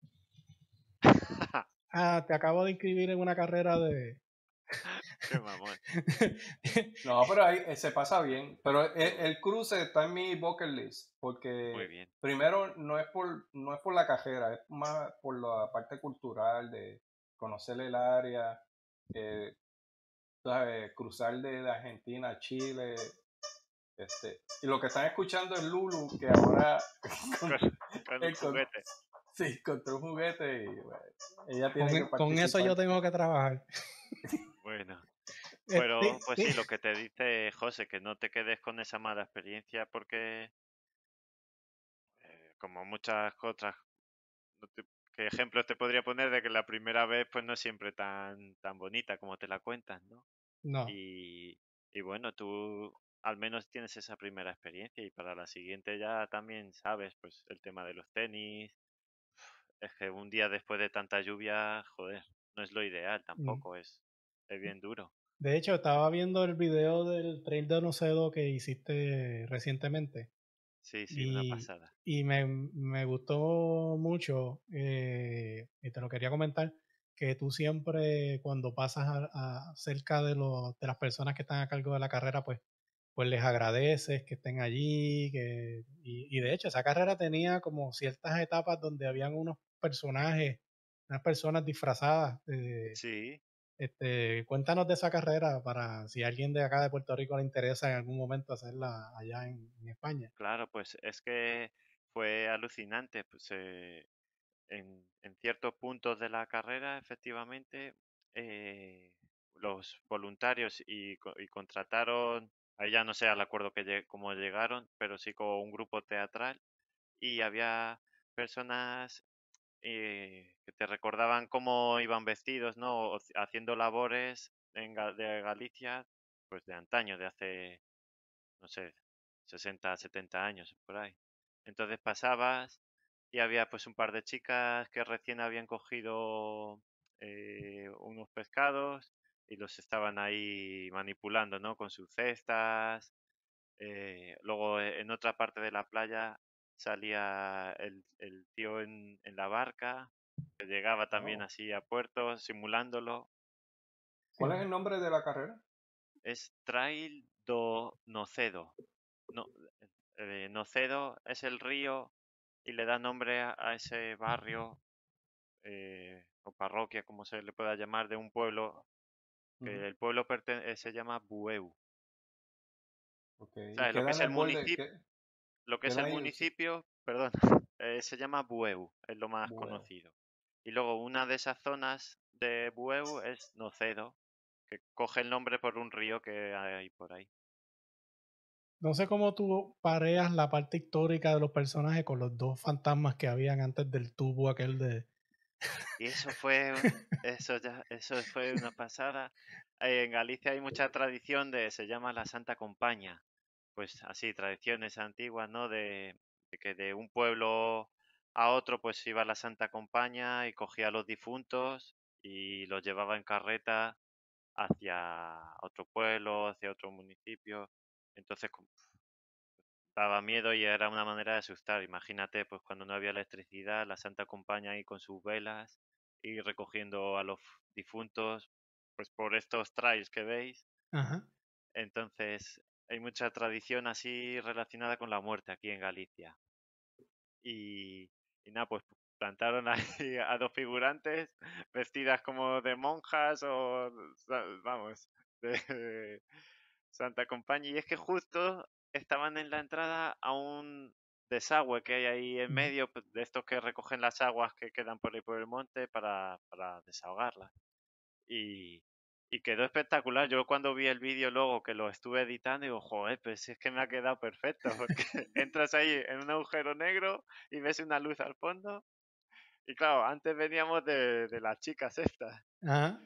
Te acabo de inscribir en una carrera de... Qué mamón. No, pero ahí se pasa bien. Pero el cruce está en mi bucket list, porque primero no es por la carrera, es más por la parte cultural de conocer el área, cruzar de Argentina a Chile. Y lo que están escuchando es Lulu, que ahora con un juguete. Sí, encontró un juguete y bueno, ella tiene que participar. Con eso yo tengo que trabajar. Bueno, pero pues sí, lo que te dice José, que no te quedes con esa mala experiencia, porque como muchas otras, ¿qué ejemplos te podría poner de que la primera vez pues no es siempre tan bonita como te la cuentan, ¿no? No. Y bueno, tú al menos tienes esa primera experiencia y para la siguiente ya también sabes pues el tema de los tenis. Es que un día después de tanta lluvia, joder, no es lo ideal tampoco, es bien duro. De hecho, estaba viendo el video del trail de Nocedo que hiciste recientemente. Sí, una pasada. Y me gustó mucho, y te lo quería comentar, que tú siempre cuando pasas cerca de las personas que están a cargo de la carrera, pues les agradeces que estén allí, y de hecho esa carrera tenía como ciertas etapas donde habían unos personajes, unas personas disfrazadas. Sí. Cuéntanos de esa carrera para si a alguien de acá de Puerto Rico le interesa en algún momento hacerla allá en España. Claro, pues es que fue alucinante. Pues, en ciertos puntos de la carrera, efectivamente, los voluntarios y contrataron, ahí ya no sé al acuerdo cómo llegaron, pero sí con un grupo teatral y había personas que te recordaban cómo iban vestidos, ¿no? Haciendo labores de Galicia, pues de antaño, de hace, no sé, 60, 70 años, por ahí. Entonces pasabas y había pues un par de chicas que recién habían cogido unos pescados y los estaban ahí manipulando, ¿no? Con sus cestas. Luego en otra parte de la playa salía el tío en la barca, que llegaba también Oh. así a puerto, simulándolo. ¿Cuál es el nombre de la carrera? Es Trail do Nocedo. No, Nocedo es el río y le da nombre a ese barrio o parroquia, como se le pueda llamar, de un pueblo, que el pueblo se llama Bueu. Okay. ¿Y ¿Sabes? queda en el borde? Lo que es ¿Queda el ahí? Sí. municipio, perdón, se llama Bueu, es lo más Bueno. conocido. Y luego una de esas zonas de Bueu es Nocedo, que coge el nombre por un río que hay por ahí. No sé cómo tú pareas la parte histórica de los personajes con los dos fantasmas que habían antes del tubo aquel de... Y eso fue una pasada. En Galicia hay mucha tradición se llama la Santa Compaña. Pues así, tradiciones antiguas, ¿no? De que de un pueblo a otro pues iba la Santa Compaña y cogía a los difuntos y los llevaba en carreta hacia otro pueblo, hacia otro municipio. Entonces daba miedo y era una manera de asustar. Imagínate, pues cuando no había electricidad, la Santa Compañía ahí con sus velas y recogiendo a los difuntos, pues por estos trails que veis. Ajá. Entonces, hay mucha tradición así relacionada con la muerte aquí en Galicia. Y nada, pues plantaron ahí a dos figurantes vestidas como de monjas o, vamos, de Santa Compañía. Y es que justo estaban en la entrada a un desagüe que hay ahí en medio, pues, de estos que recogen las aguas que quedan por ahí por el monte para desahogarlas. Y, y quedó espectacular. Yo cuando vi el vídeo luego que lo estuve editando, digo, joder, pues si es que me ha quedado perfecto, porque entras ahí en un agujero negro y ves una luz al fondo. Y claro, antes veníamos de las chicas estas. Ajá.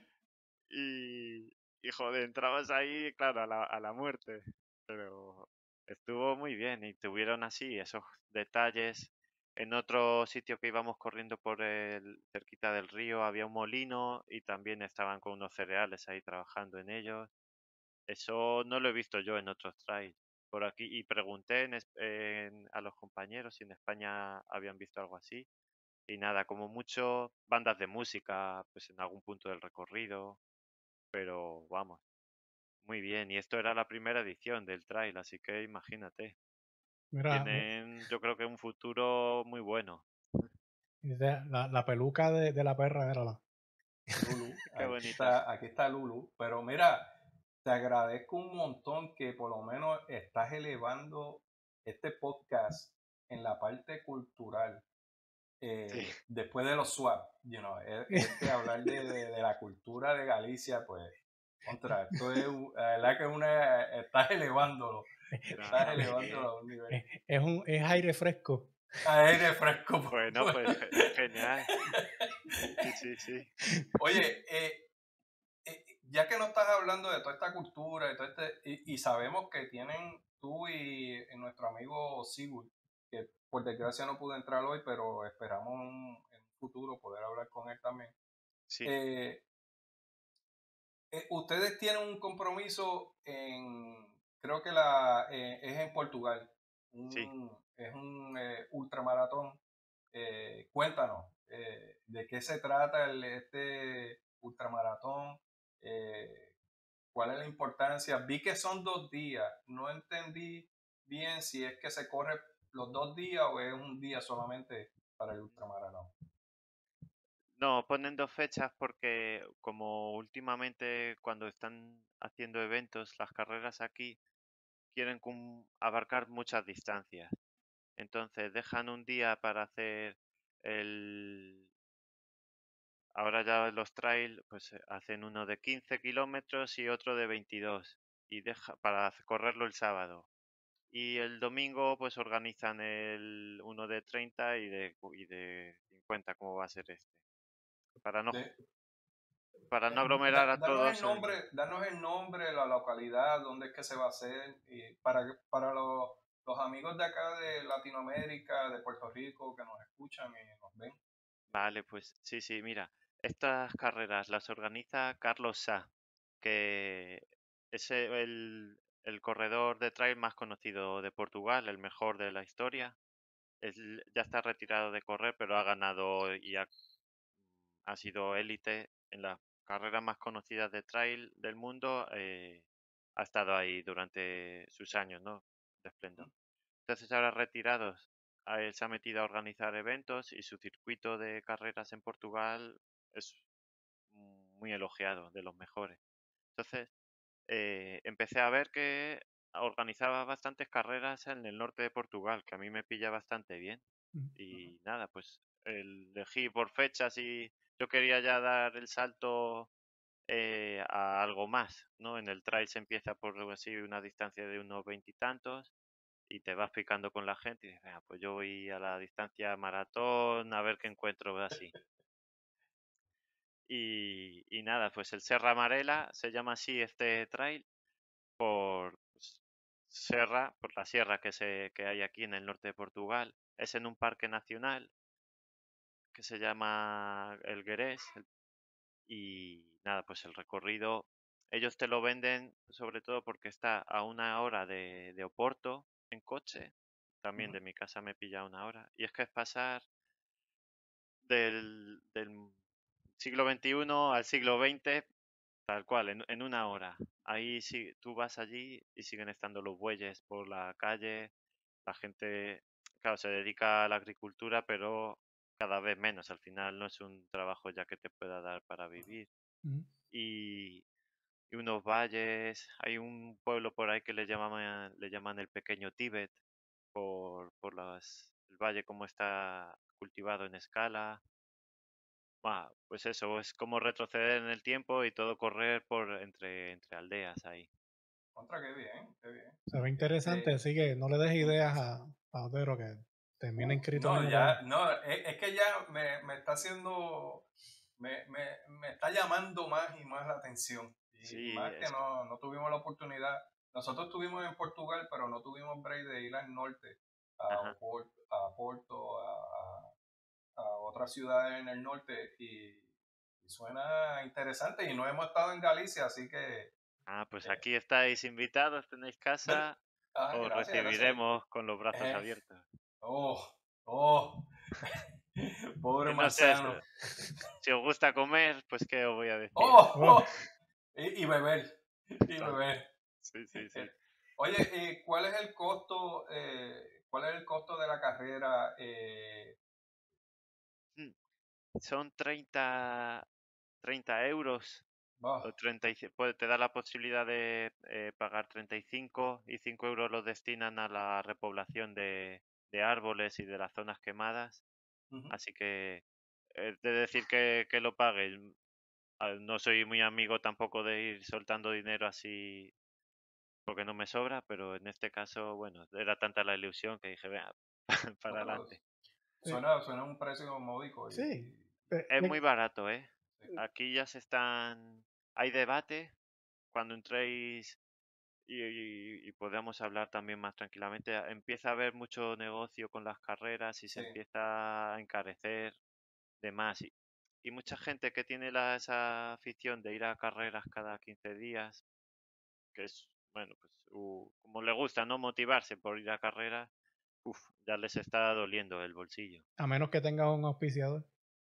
Y joder, entrabas ahí, claro, a la muerte. Pero estuvo muy bien y tuvieron así esos detalles. En otro sitio que íbamos corriendo por cerquita del río había un molino y también estaban con unos cereales ahí trabajando en ellos. Eso no lo he visto yo en otros trails por aquí y pregunté a los compañeros si en España habían visto algo así. Y nada, como mucho bandas de música, pues en algún punto del recorrido, pero vamos, muy bien. Y esto era la primera edición del trail, así que imagínate. Mira, Tienen, yo creo que un futuro muy bueno. la peluca de la perra era la... Lulu, Qué bonita. aquí está Lulu, pero mira, te agradezco un montón que por lo menos estás elevando este podcast en la parte cultural. Sí. Después de los swap, es que hablar de la cultura de Galicia, pues, contra, esto es, la verdad que estás elevándolo a un nivel. Es aire fresco. Aire fresco. Bueno, pues genial. Sí, sí, sí. Oye, ya que no estás hablando de toda esta cultura y sabemos que tienen tú y nuestro amigo Sigurd, que por desgracia no pudo entrar hoy, pero esperamos en un futuro poder hablar con él también. Sí. Ustedes tienen un compromiso creo que es en Portugal, Sí. es un ultramaratón. Cuéntanos, de qué se trata este ultramaratón, cuál es la importancia. Vi que son 2 días, no entendí bien si es que se corre los 2 días o es un día solamente para el ultramaratón. No, ponen 2 fechas porque como últimamente cuando están haciendo eventos, las carreras aquí quieren abarcar muchas distancias. Entonces dejan un día para hacer el... Ahora ya los trail, pues hacen uno de 15 kilómetros y otro de 22 y para correrlo el sábado. Y el domingo pues organizan uno de 30 y de 50, como va a ser este. Para no, De, para no aglomerar a danos todos. danos el nombre, la localidad, dónde es que se va a hacer, y para los amigos de acá de Latinoamérica, de Puerto Rico, que nos escuchan y nos ven. Vale, pues sí, mira. Estas carreras las organiza Carlos Sá, que es el corredor de trail más conocido de Portugal, el mejor de la historia. Él ya está retirado de correr, pero ha ganado y ha sido élite en las carreras más conocidas de trail del mundo. Ha estado ahí durante sus años, ¿no? De esplendor. Entonces ahora retirados, a él se ha metido a organizar eventos y su circuito de carreras en Portugal es muy elogiado, de los mejores. Entonces empecé a ver que organizaba bastantes carreras en el norte de Portugal, que a mí me pilla bastante bien. Y nada, pues elegí por fechas y yo quería ya dar el salto a algo más, ¿no? En el trail se empieza por así una distancia de unos veintitantos y te vas picando con la gente y dices, "Venga, pues yo voy a la distancia maratón a ver qué encuentro así". Y nada, pues el Serra Amarela se llama así este trail por Serra, por la sierra que hay aquí en el norte de Portugal. Es en un parque nacional que se llama el Gerês y nada, pues el recorrido ellos te lo venden sobre todo porque está a 1 hora de Oporto en coche. También de mi casa me pilla 1 hora. Y es que es pasar del siglo XXI al siglo XX, tal cual, en 1 hora. Ahí sí, tú vas allí y siguen estando los bueyes por la calle. La gente, claro, se dedica a la agricultura, pero cada vez menos. Al final no es un trabajo ya que te pueda dar para vivir. Y, y unos valles, hay un pueblo por ahí que le llaman el pequeño Tíbet, el valle como está cultivado en escala. Pues eso, es como retroceder en el tiempo y todo correr entre aldeas ahí. Contra, qué bien, qué bien. Se ve interesante, así que no le des ideas a Otero que termine inscrito No, mismo por ya, ahí. no, es que ya me está haciendo, me está llamando más y más la atención. Y Sí, más que no tuvimos la oportunidad. Nosotros estuvimos en Portugal, pero no tuvimos break de ir al norte, ajá. a Porto, a otras ciudades en el norte. Y suena interesante. Y no hemos estado en Galicia, así que... Pues aquí estáis invitados, tenéis casa, os gracias, gracias. recibiremos con los brazos abiertos. Oh, oh. Pobre Y no sé, marciano. si os gusta comer, pues qué os voy a decir. Oh, Oh, oh. Y beber. Y beber. Sí. Oye, ¿cuál es el costo? ¿Cuál es el costo de la carrera? Mm, Son 30 euros Oh, o 35, te da la posibilidad de pagar 35 y 5 euros los destinan a la repoblación de árboles y de las zonas quemadas. uh-huh. Así que de decir que lo pagues, no soy muy amigo tampoco de ir soltando dinero así porque no me sobra, pero en este caso, bueno, era tanta la ilusión que dije, vea, No, para pero adelante. suena un precio módico. sí. Es muy barato, ¿eh? Sí. Aquí ya hay debate cuando entréis y podamos hablar también más tranquilamente. Empieza a haber mucho negocio con las carreras y se Sí. empieza a encarecer de más. Y mucha gente que tiene esa afición de ir a carreras cada 15 días, que es, bueno, pues como le gusta, ¿no? Motivarse por ir a carreras, ya les está doliendo el bolsillo. A menos que tenga un auspiciador.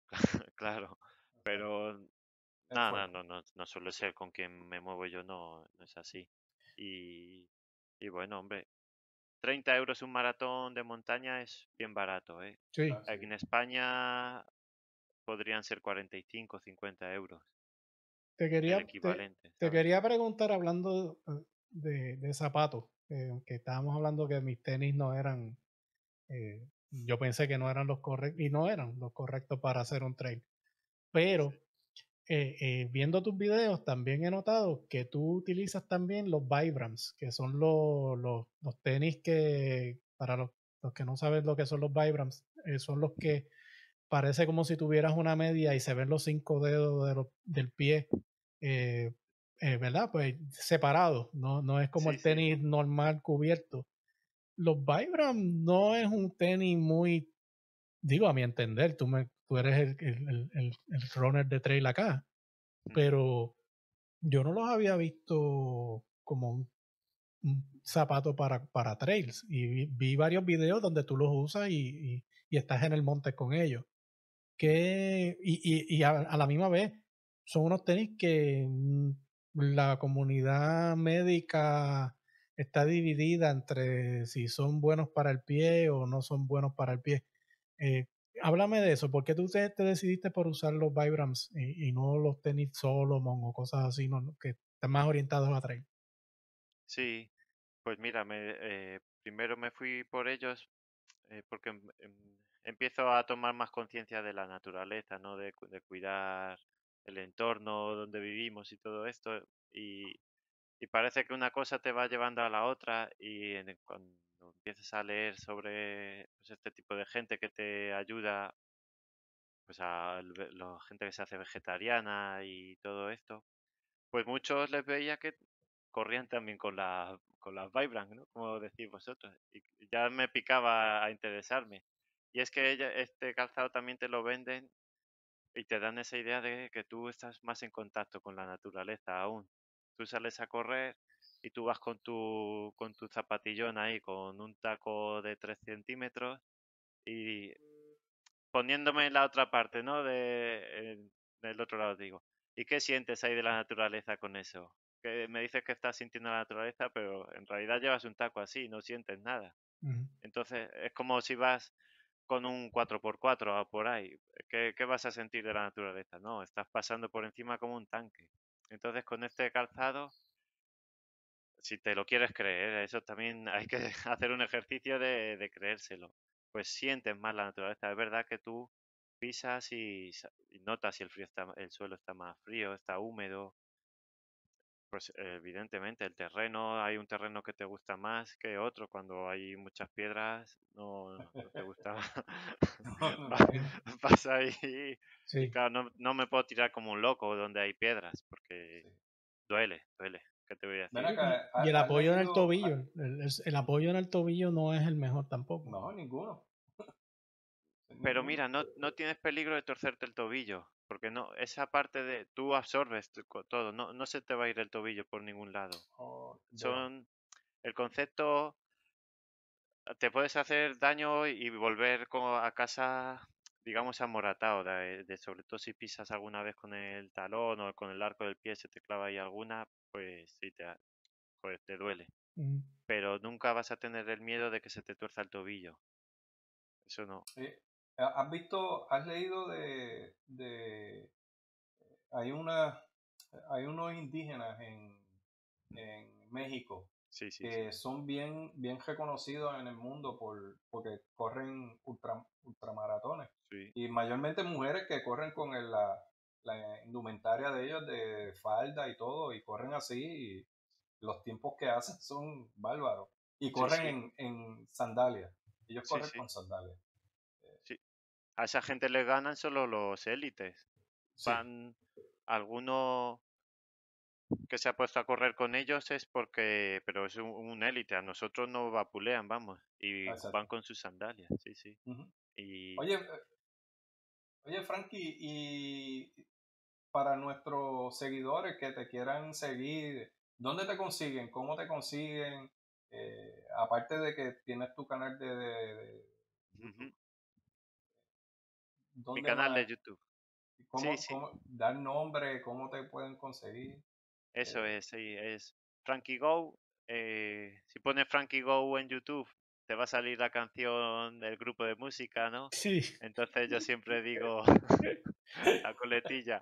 Claro, pero no suele ser con quien me muevo yo, no es así. Y, y bueno, hombre, 30 euros un maratón de montaña es bien barato, ¿eh? Sí. Aquí en España podrían ser 45, 50 euros Te el quería, equivalente, te ¿sabes? quería preguntar, hablando de zapatos, que estábamos hablando que mis tenis no eran, yo pensé que no eran los correctos, y no eran los correctos para hacer un trail. Pero viendo tus videos, también he notado que tú utilizas también los Vibrams, que son los tenis que, para los que no saben lo que son los Vibrams, son los que parece como si tuvieras una media y se ven los 5 dedos del pie, eh, ¿verdad? Pues separados, no es como Sí, el sí. tenis normal cubierto. Los Vibram no es un tenis muy, digo, a mi entender, tú eres el runner de trail acá, Ujú. pero yo no los había visto como un zapato para trails y vi varios videos donde tú los usas y estás en el monte con ellos. Y a la misma vez son unos tenis que la comunidad médica está dividida entre si son buenos para el pie o no son buenos para el pie. Eh, Háblame de eso. ¿Por qué tú te decidiste por usar los Vibrams y no los tenis Solomon o cosas así, que están más orientados a trail? Sí, pues mira, primero me fui por ellos porque empiezo a tomar más conciencia de la naturaleza, ¿no? De cuidar el entorno donde vivimos y todo esto. Y, y parece que una cosa te va llevando a la otra y cuando empiezas a leer sobre pues, este tipo de gente que te ayuda, pues la gente que se hace vegetariana y todo esto, pues muchos les veía que corrían también con las Vibram, ¿no? Como decís vosotros. Y ya me picaba a interesarme. Y es que este calzado también te lo venden y te dan esa idea de que tú estás más en contacto con la naturaleza aún. Tú sales a correr y tú vas con tu zapatillón ahí, con un taco de 3 centímetros y poniéndome en la otra parte, ¿no? Del otro lado, digo. ¿Y qué sientes ahí de la naturaleza con eso? Que me dices que estás sintiendo la naturaleza, pero en realidad llevas un taco así y no sientes nada. Ujú. Entonces, es como si vas con un 4x4 por ahí. ¿Qué vas a sentir de la naturaleza? No, estás pasando por encima como un tanque. Entonces, con este calzado, si te lo quieres creer, eso también hay que hacer un ejercicio de creérselo. Pues sientes más la naturaleza. Es verdad que tú pisas y notas si el suelo está más frío, está húmedo. Pues evidentemente el terreno, hay un terreno que te gusta más que otro. Cuando hay muchas piedras, no te gusta. No, me Va- imagino. Vas ahí y Sí. claro, no me puedo tirar como un loco donde hay piedras porque Sí. duele. ¿Qué te voy a Ven decir? acá, Y el ¿has apoyo en el leído? tobillo, el apoyo en el tobillo no es el mejor tampoco. No, ninguno. Pero Ninguno. mira, no tienes peligro de torcerte el tobillo, porque no, esa parte de tú absorbes todo, no se te va a ir el tobillo por ningún lado. Oh, veo. Son el concepto, te puedes hacer daño y volver como a casa, digamos, amoratado, sobre todo si pisas alguna vez con el talón o con el arco del pie, se te clava ahí alguna, pues sí, pues te duele. Mm. Pero nunca vas a tener el miedo de que se te tuerza el tobillo. Eso no. ¿Has visto, has leído hay una, hay unos indígenas en México Sí, sí, sí. que son bien reconocidos en el mundo porque corren ultramaratones Sí, y mayormente mujeres que corren con la indumentaria de ellos de falda y todo y corren así y los tiempos que hacen son bárbaros y sí, sí, corren en sandalias, ellos sí, corren sí. con sandalias. Sí. A esa gente le ganan solo los élites. Sí, Van alguno que se ha puesto a correr con ellos es porque, pero es un élite. A nosotros no vapulean, vamos, y van exacto. con sus sandalias, sí, sí. Ujú. Y Oye, oye, Frankie, y para nuestros seguidores que te quieran seguir, ¿dónde te consiguen? ¿Cómo te consiguen? Aparte de que tienes tu canal de ujú. YouTube, Mi canal de YouTube. ¿Cómo dar nombre? ¿Cómo te pueden conseguir? Eso es, sí, es Frankie Go. Si pones Frankie Go en YouTube, te va a salir la canción del grupo de música, ¿no? Sí. Entonces yo siempre digo la coletilla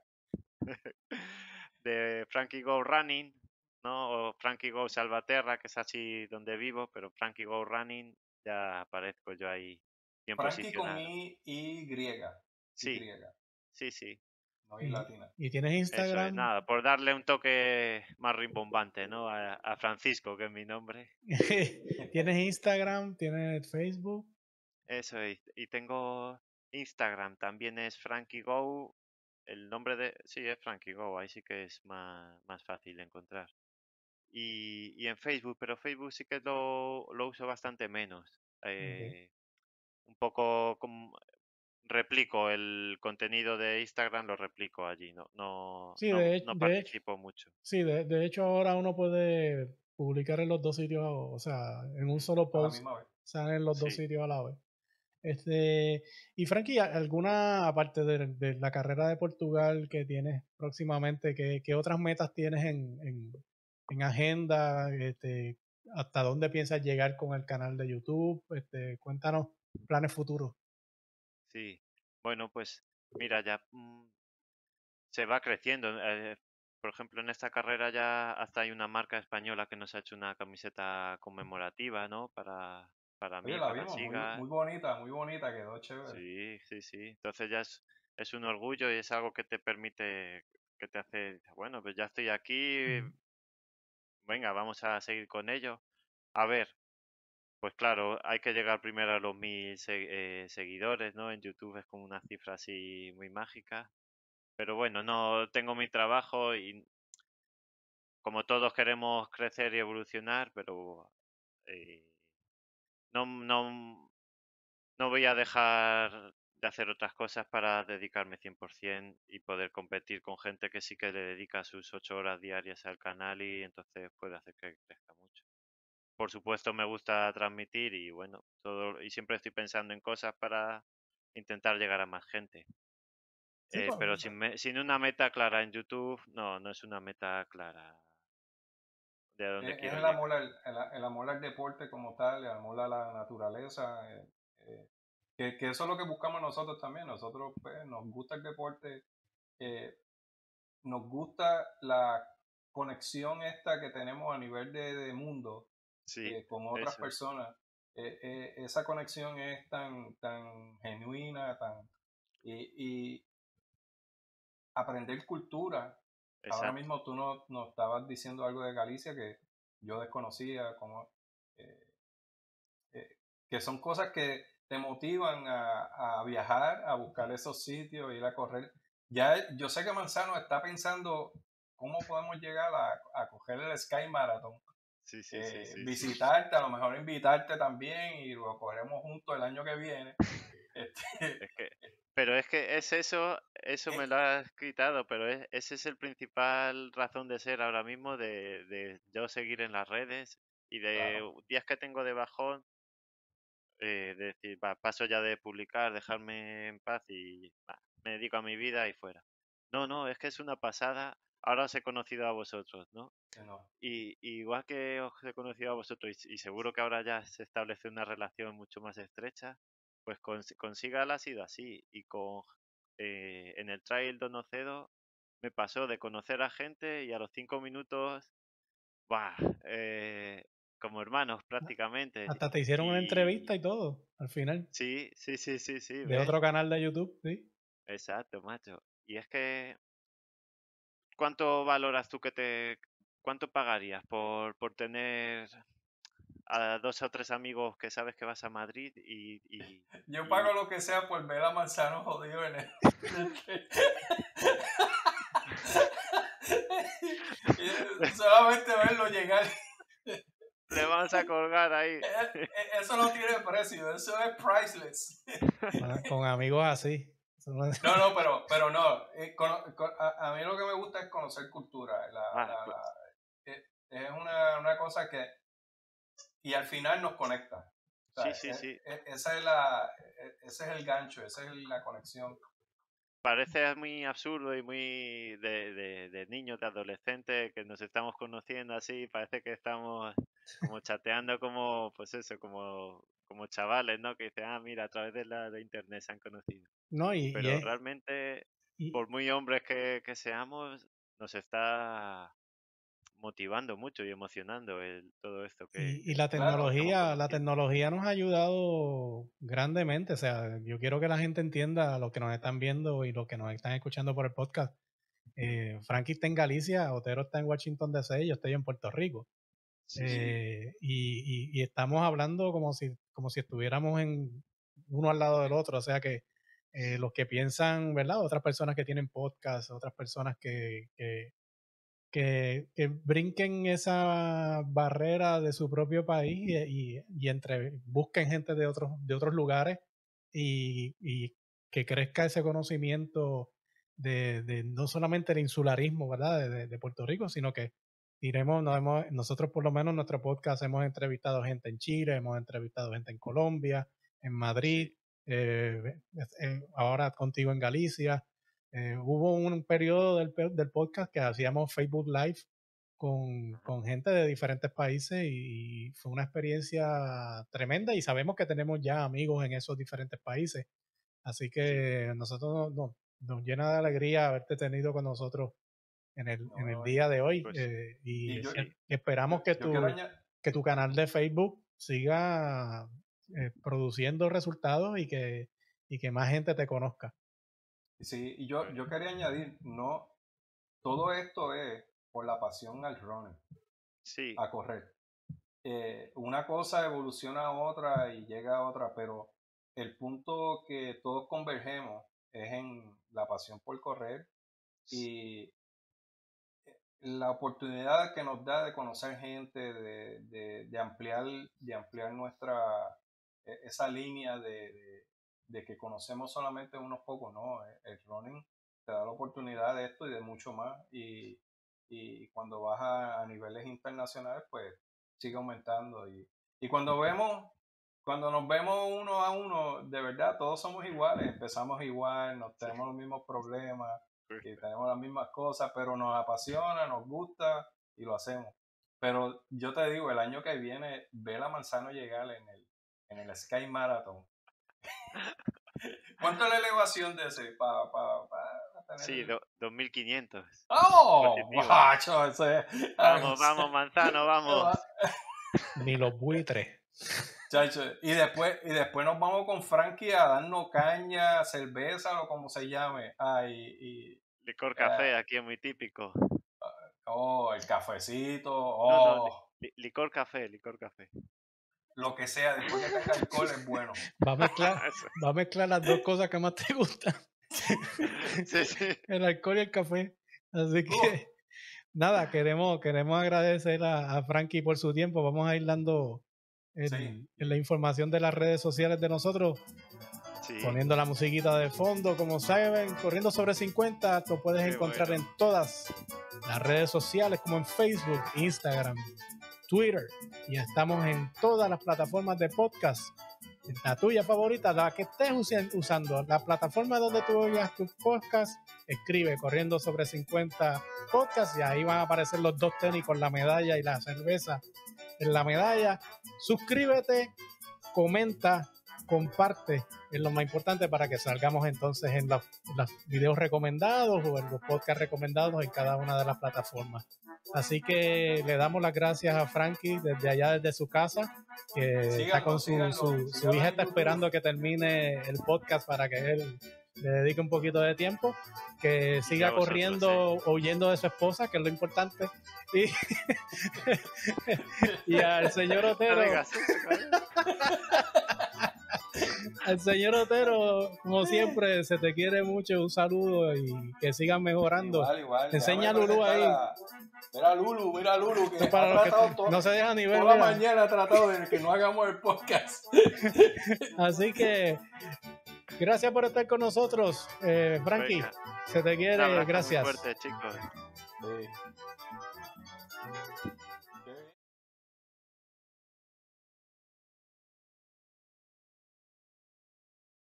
de Frankie Go Running, ¿no? O Frankie Go Salvaterra, que es así donde vivo, pero Frankie Go Running ya aparezco yo ahí bien Frankie posicionado. con Y griega. Sí, Y. sí. No Y latina. ¿Y tienes Eso es, Instagram? nada, por darle un toque más rimbombante, ¿no? A Francisco, que es mi nombre. ¿Tienes Instagram? ¿Tienes Facebook? Eso es, y tengo Instagram, también es Frankie Go. El nombre sí, es Frankie Go, ahí sí que es más fácil de encontrar. Y en Facebook, pero Facebook sí que lo uso bastante menos. Okay. Un poco replico el contenido de Instagram, lo replico allí, no Sí, participo mucho. Sí, de hecho ahora uno puede publicar en los dos sitios, o sea, en un solo A la post misma vez. salen los dos Sí. sitios a la vez. Y Frankie, ¿alguna, aparte de la carrera de Portugal que tienes próximamente, qué otras metas tienes en agenda? ¿Hasta dónde piensas llegar con el canal de YouTube? Cuéntanos planes futuros. Sí, bueno, pues mira, ya se va creciendo. Por ejemplo, en esta carrera ya hasta hay una marca española que nos ha hecho una camiseta conmemorativa, ¿no? Para Oye, mí, la para vimos, Siga. muy bonita, quedó chévere. Sí. Entonces ya es un orgullo y es algo que te permite, que te hace, bueno, pues ya estoy aquí, venga, vamos a seguir con ello. A ver, pues claro, hay que llegar primero a los 1000 seguidores, ¿no? En YouTube es como una cifra así muy mágica. Pero bueno, no tengo mi trabajo y como todos queremos crecer y evolucionar, pero eh, no voy a dejar de hacer otras cosas para dedicarme 100% y poder competir con gente que sí que le dedica sus 8 horas diarias al canal y entonces puede hacer que crezca mucho. Por supuesto me gusta transmitir y bueno, y siempre estoy pensando en cosas para intentar llegar a más gente. Sí, Pero sin una meta clara en YouTube, no es una meta clara de a dónde es quiero el amor, llegar. el amor al deporte como tal, el amor a la naturaleza, que eso es lo que buscamos nosotros también. Nosotros pues, nos gusta el deporte, eh, nos gusta la conexión esta que tenemos a nivel de mundo Sí, con otras eso es, personas. Esa conexión es tan genuina, y aprender cultura. Ahora exacto, mismo tú nos estabas diciendo algo de Galicia que yo desconocía, como, eh, que son cosas que te motivan a viajar, a buscar esos sitios, ir a correr. Ya yo sé que Manzano está pensando cómo podemos llegar a coger el Sky Marathon, sí. visitarte, a lo mejor invitarte también y lo corremos juntos el año que viene. Este, Es que, pero es que es eso me lo has quitado, pero ese es el principal razón de ser ahora mismo de yo seguir en las redes y de claro. días que tengo de bajón, de decir, va, paso ya de publicar, dejarme en paz y va, me dedico a mi vida y fuera. No, es que es una pasada. Ahora os he conocido a vosotros, ¿no? No. Y igual que os he conocido a vosotros y seguro que ahora ya se establece una relación mucho más estrecha, pues con Sigal ha sido así. Y en el Trail Donocedo me pasó de conocer a gente y a los 5 minutos, ¡buah! Como hermanos prácticamente. Hasta te hicieron una entrevista Y y todo, al final, sí, de ¿ves? otro canal de YouTube, ¿sí? Exacto, macho. Y es que, ¿cuánto valoras tú cuánto pagarías por tener a 2 o 3 amigos que sabes que vas a Madrid Yo pago y lo que sea por ver a Manzano jodido en el. Solamente verlo llegar. le vamos a colgar ahí. Eso no tiene precio, eso es priceless. Con amigos así. No, pero no. A mí lo que me gusta es conocer cultura. Pues, Es una cosa que. Y al final nos conecta. Sí. Ese es el gancho, esa es la conexión. Parece muy absurdo y muy de niños, de adolescentes, que nos estamos conociendo así, parece que estamos como chateando como, pues eso, como chavales, ¿no? Que dicen, mira, a través de internet se han conocido. No, Pero realmente, por muy hombres que seamos, nos está motivando mucho y emocionando todo esto y la tecnología nos ha ayudado grandemente. O sea, yo quiero que la gente entienda, los que nos están viendo y los que nos están escuchando por el podcast. Frankie está en Galicia, Otero está en Washington DC, yo estoy en Puerto Rico. Y estamos hablando como si estuviéramos uno al lado del otro. O sea que los que piensan, ¿verdad? Otras personas que tienen podcast, otras personas que brinquen esa barrera de su propio país y busquen gente de otros lugares y que crezca ese conocimiento de no solamente el insularismo, ¿verdad? De Puerto Rico, sino que nosotros por lo menos en nuestro podcast hemos entrevistado gente en Chile, hemos entrevistado gente en Colombia, en Madrid, ahora contigo en Galicia. Hubo un periodo del podcast que hacíamos Facebook Live con gente de diferentes países y fue una experiencia tremenda y sabemos que tenemos ya amigos en esos diferentes países. Así que nosotros nos llena de alegría haberte tenido con nosotros en el día de hoy. Pues, y esperamos que tu canal de Facebook siga produciendo resultados y que más gente te conozca. Sí, y yo quería añadir, no, todo esto es por la pasión al running, a correr. Una cosa evoluciona a otra y llega a otra, pero el punto que todos convergemos es en la pasión por correr y la oportunidad que nos da de conocer gente, de ampliar esa línea de que conocemos solamente unos pocos, ¿no? El running te da la oportunidad de esto y de mucho más y cuando vas a niveles internacionales pues sigue aumentando y cuando nos vemos uno a uno, de verdad todos somos iguales, empezamos igual, tenemos los mismos problemas y tenemos las mismas cosas, pero nos apasiona, nos gusta y lo hacemos. Pero yo te digo, el año que viene ve la Manzano llegar en el Sky Marathon. ¿Cuánto es la elevación de ese? Sí, 2.500. ¡Oh! ¡Guacho! Vamos, Manzano, vamos. Ni los buitres. Chacho, y después nos vamos con Frankie a darnos caña, cerveza o como se llame. Licor café, aquí es muy típico. El cafecito. No, licor café. Lo que sea, después que tenga alcohol es bueno. Va a mezclar las dos cosas que más te gustan. Sí. El alcohol y el café. Así que, nada, queremos agradecer a Frankie por su tiempo. Vamos a ir dando en la información de las redes sociales de nosotros. Poniendo la musiquita de fondo, como saben, Corriendo sobre 50, lo puedes encontrar en todas las redes sociales, como en Facebook, Instagram, Twitter, y estamos en todas las plataformas de podcast. La tuya favorita, la que estés usando, la plataforma donde tú oigas tu podcast, escribe Corriendo sobre 50 podcast y ahí van a aparecer los dos tenis con la medalla y la cerveza en la medalla. Suscríbete, comenta, comparte, es lo más importante para que salgamos entonces en los videos recomendados o en los podcasts recomendados en cada una de las plataformas. Así que le damos las gracias a Frankie desde allá, desde su casa, que está con su hija, está esperando que termine el podcast para que él le dedique un poquito de tiempo, que siga corriendo, huyendo de su esposa, que es lo importante, y al señor Otero. Al señor Otero, como siempre, se te quiere mucho, un saludo y que sigan mejorando. Igual. Enseña a Lulu ahí. Mira Lulu, que para que no se deja ni ver. Toda la mañana ha tratado de que no hagamos el podcast. Así que gracias por estar con nosotros, Frankie. Se te quiere, gracias. Muy fuerte, chicos. Sí.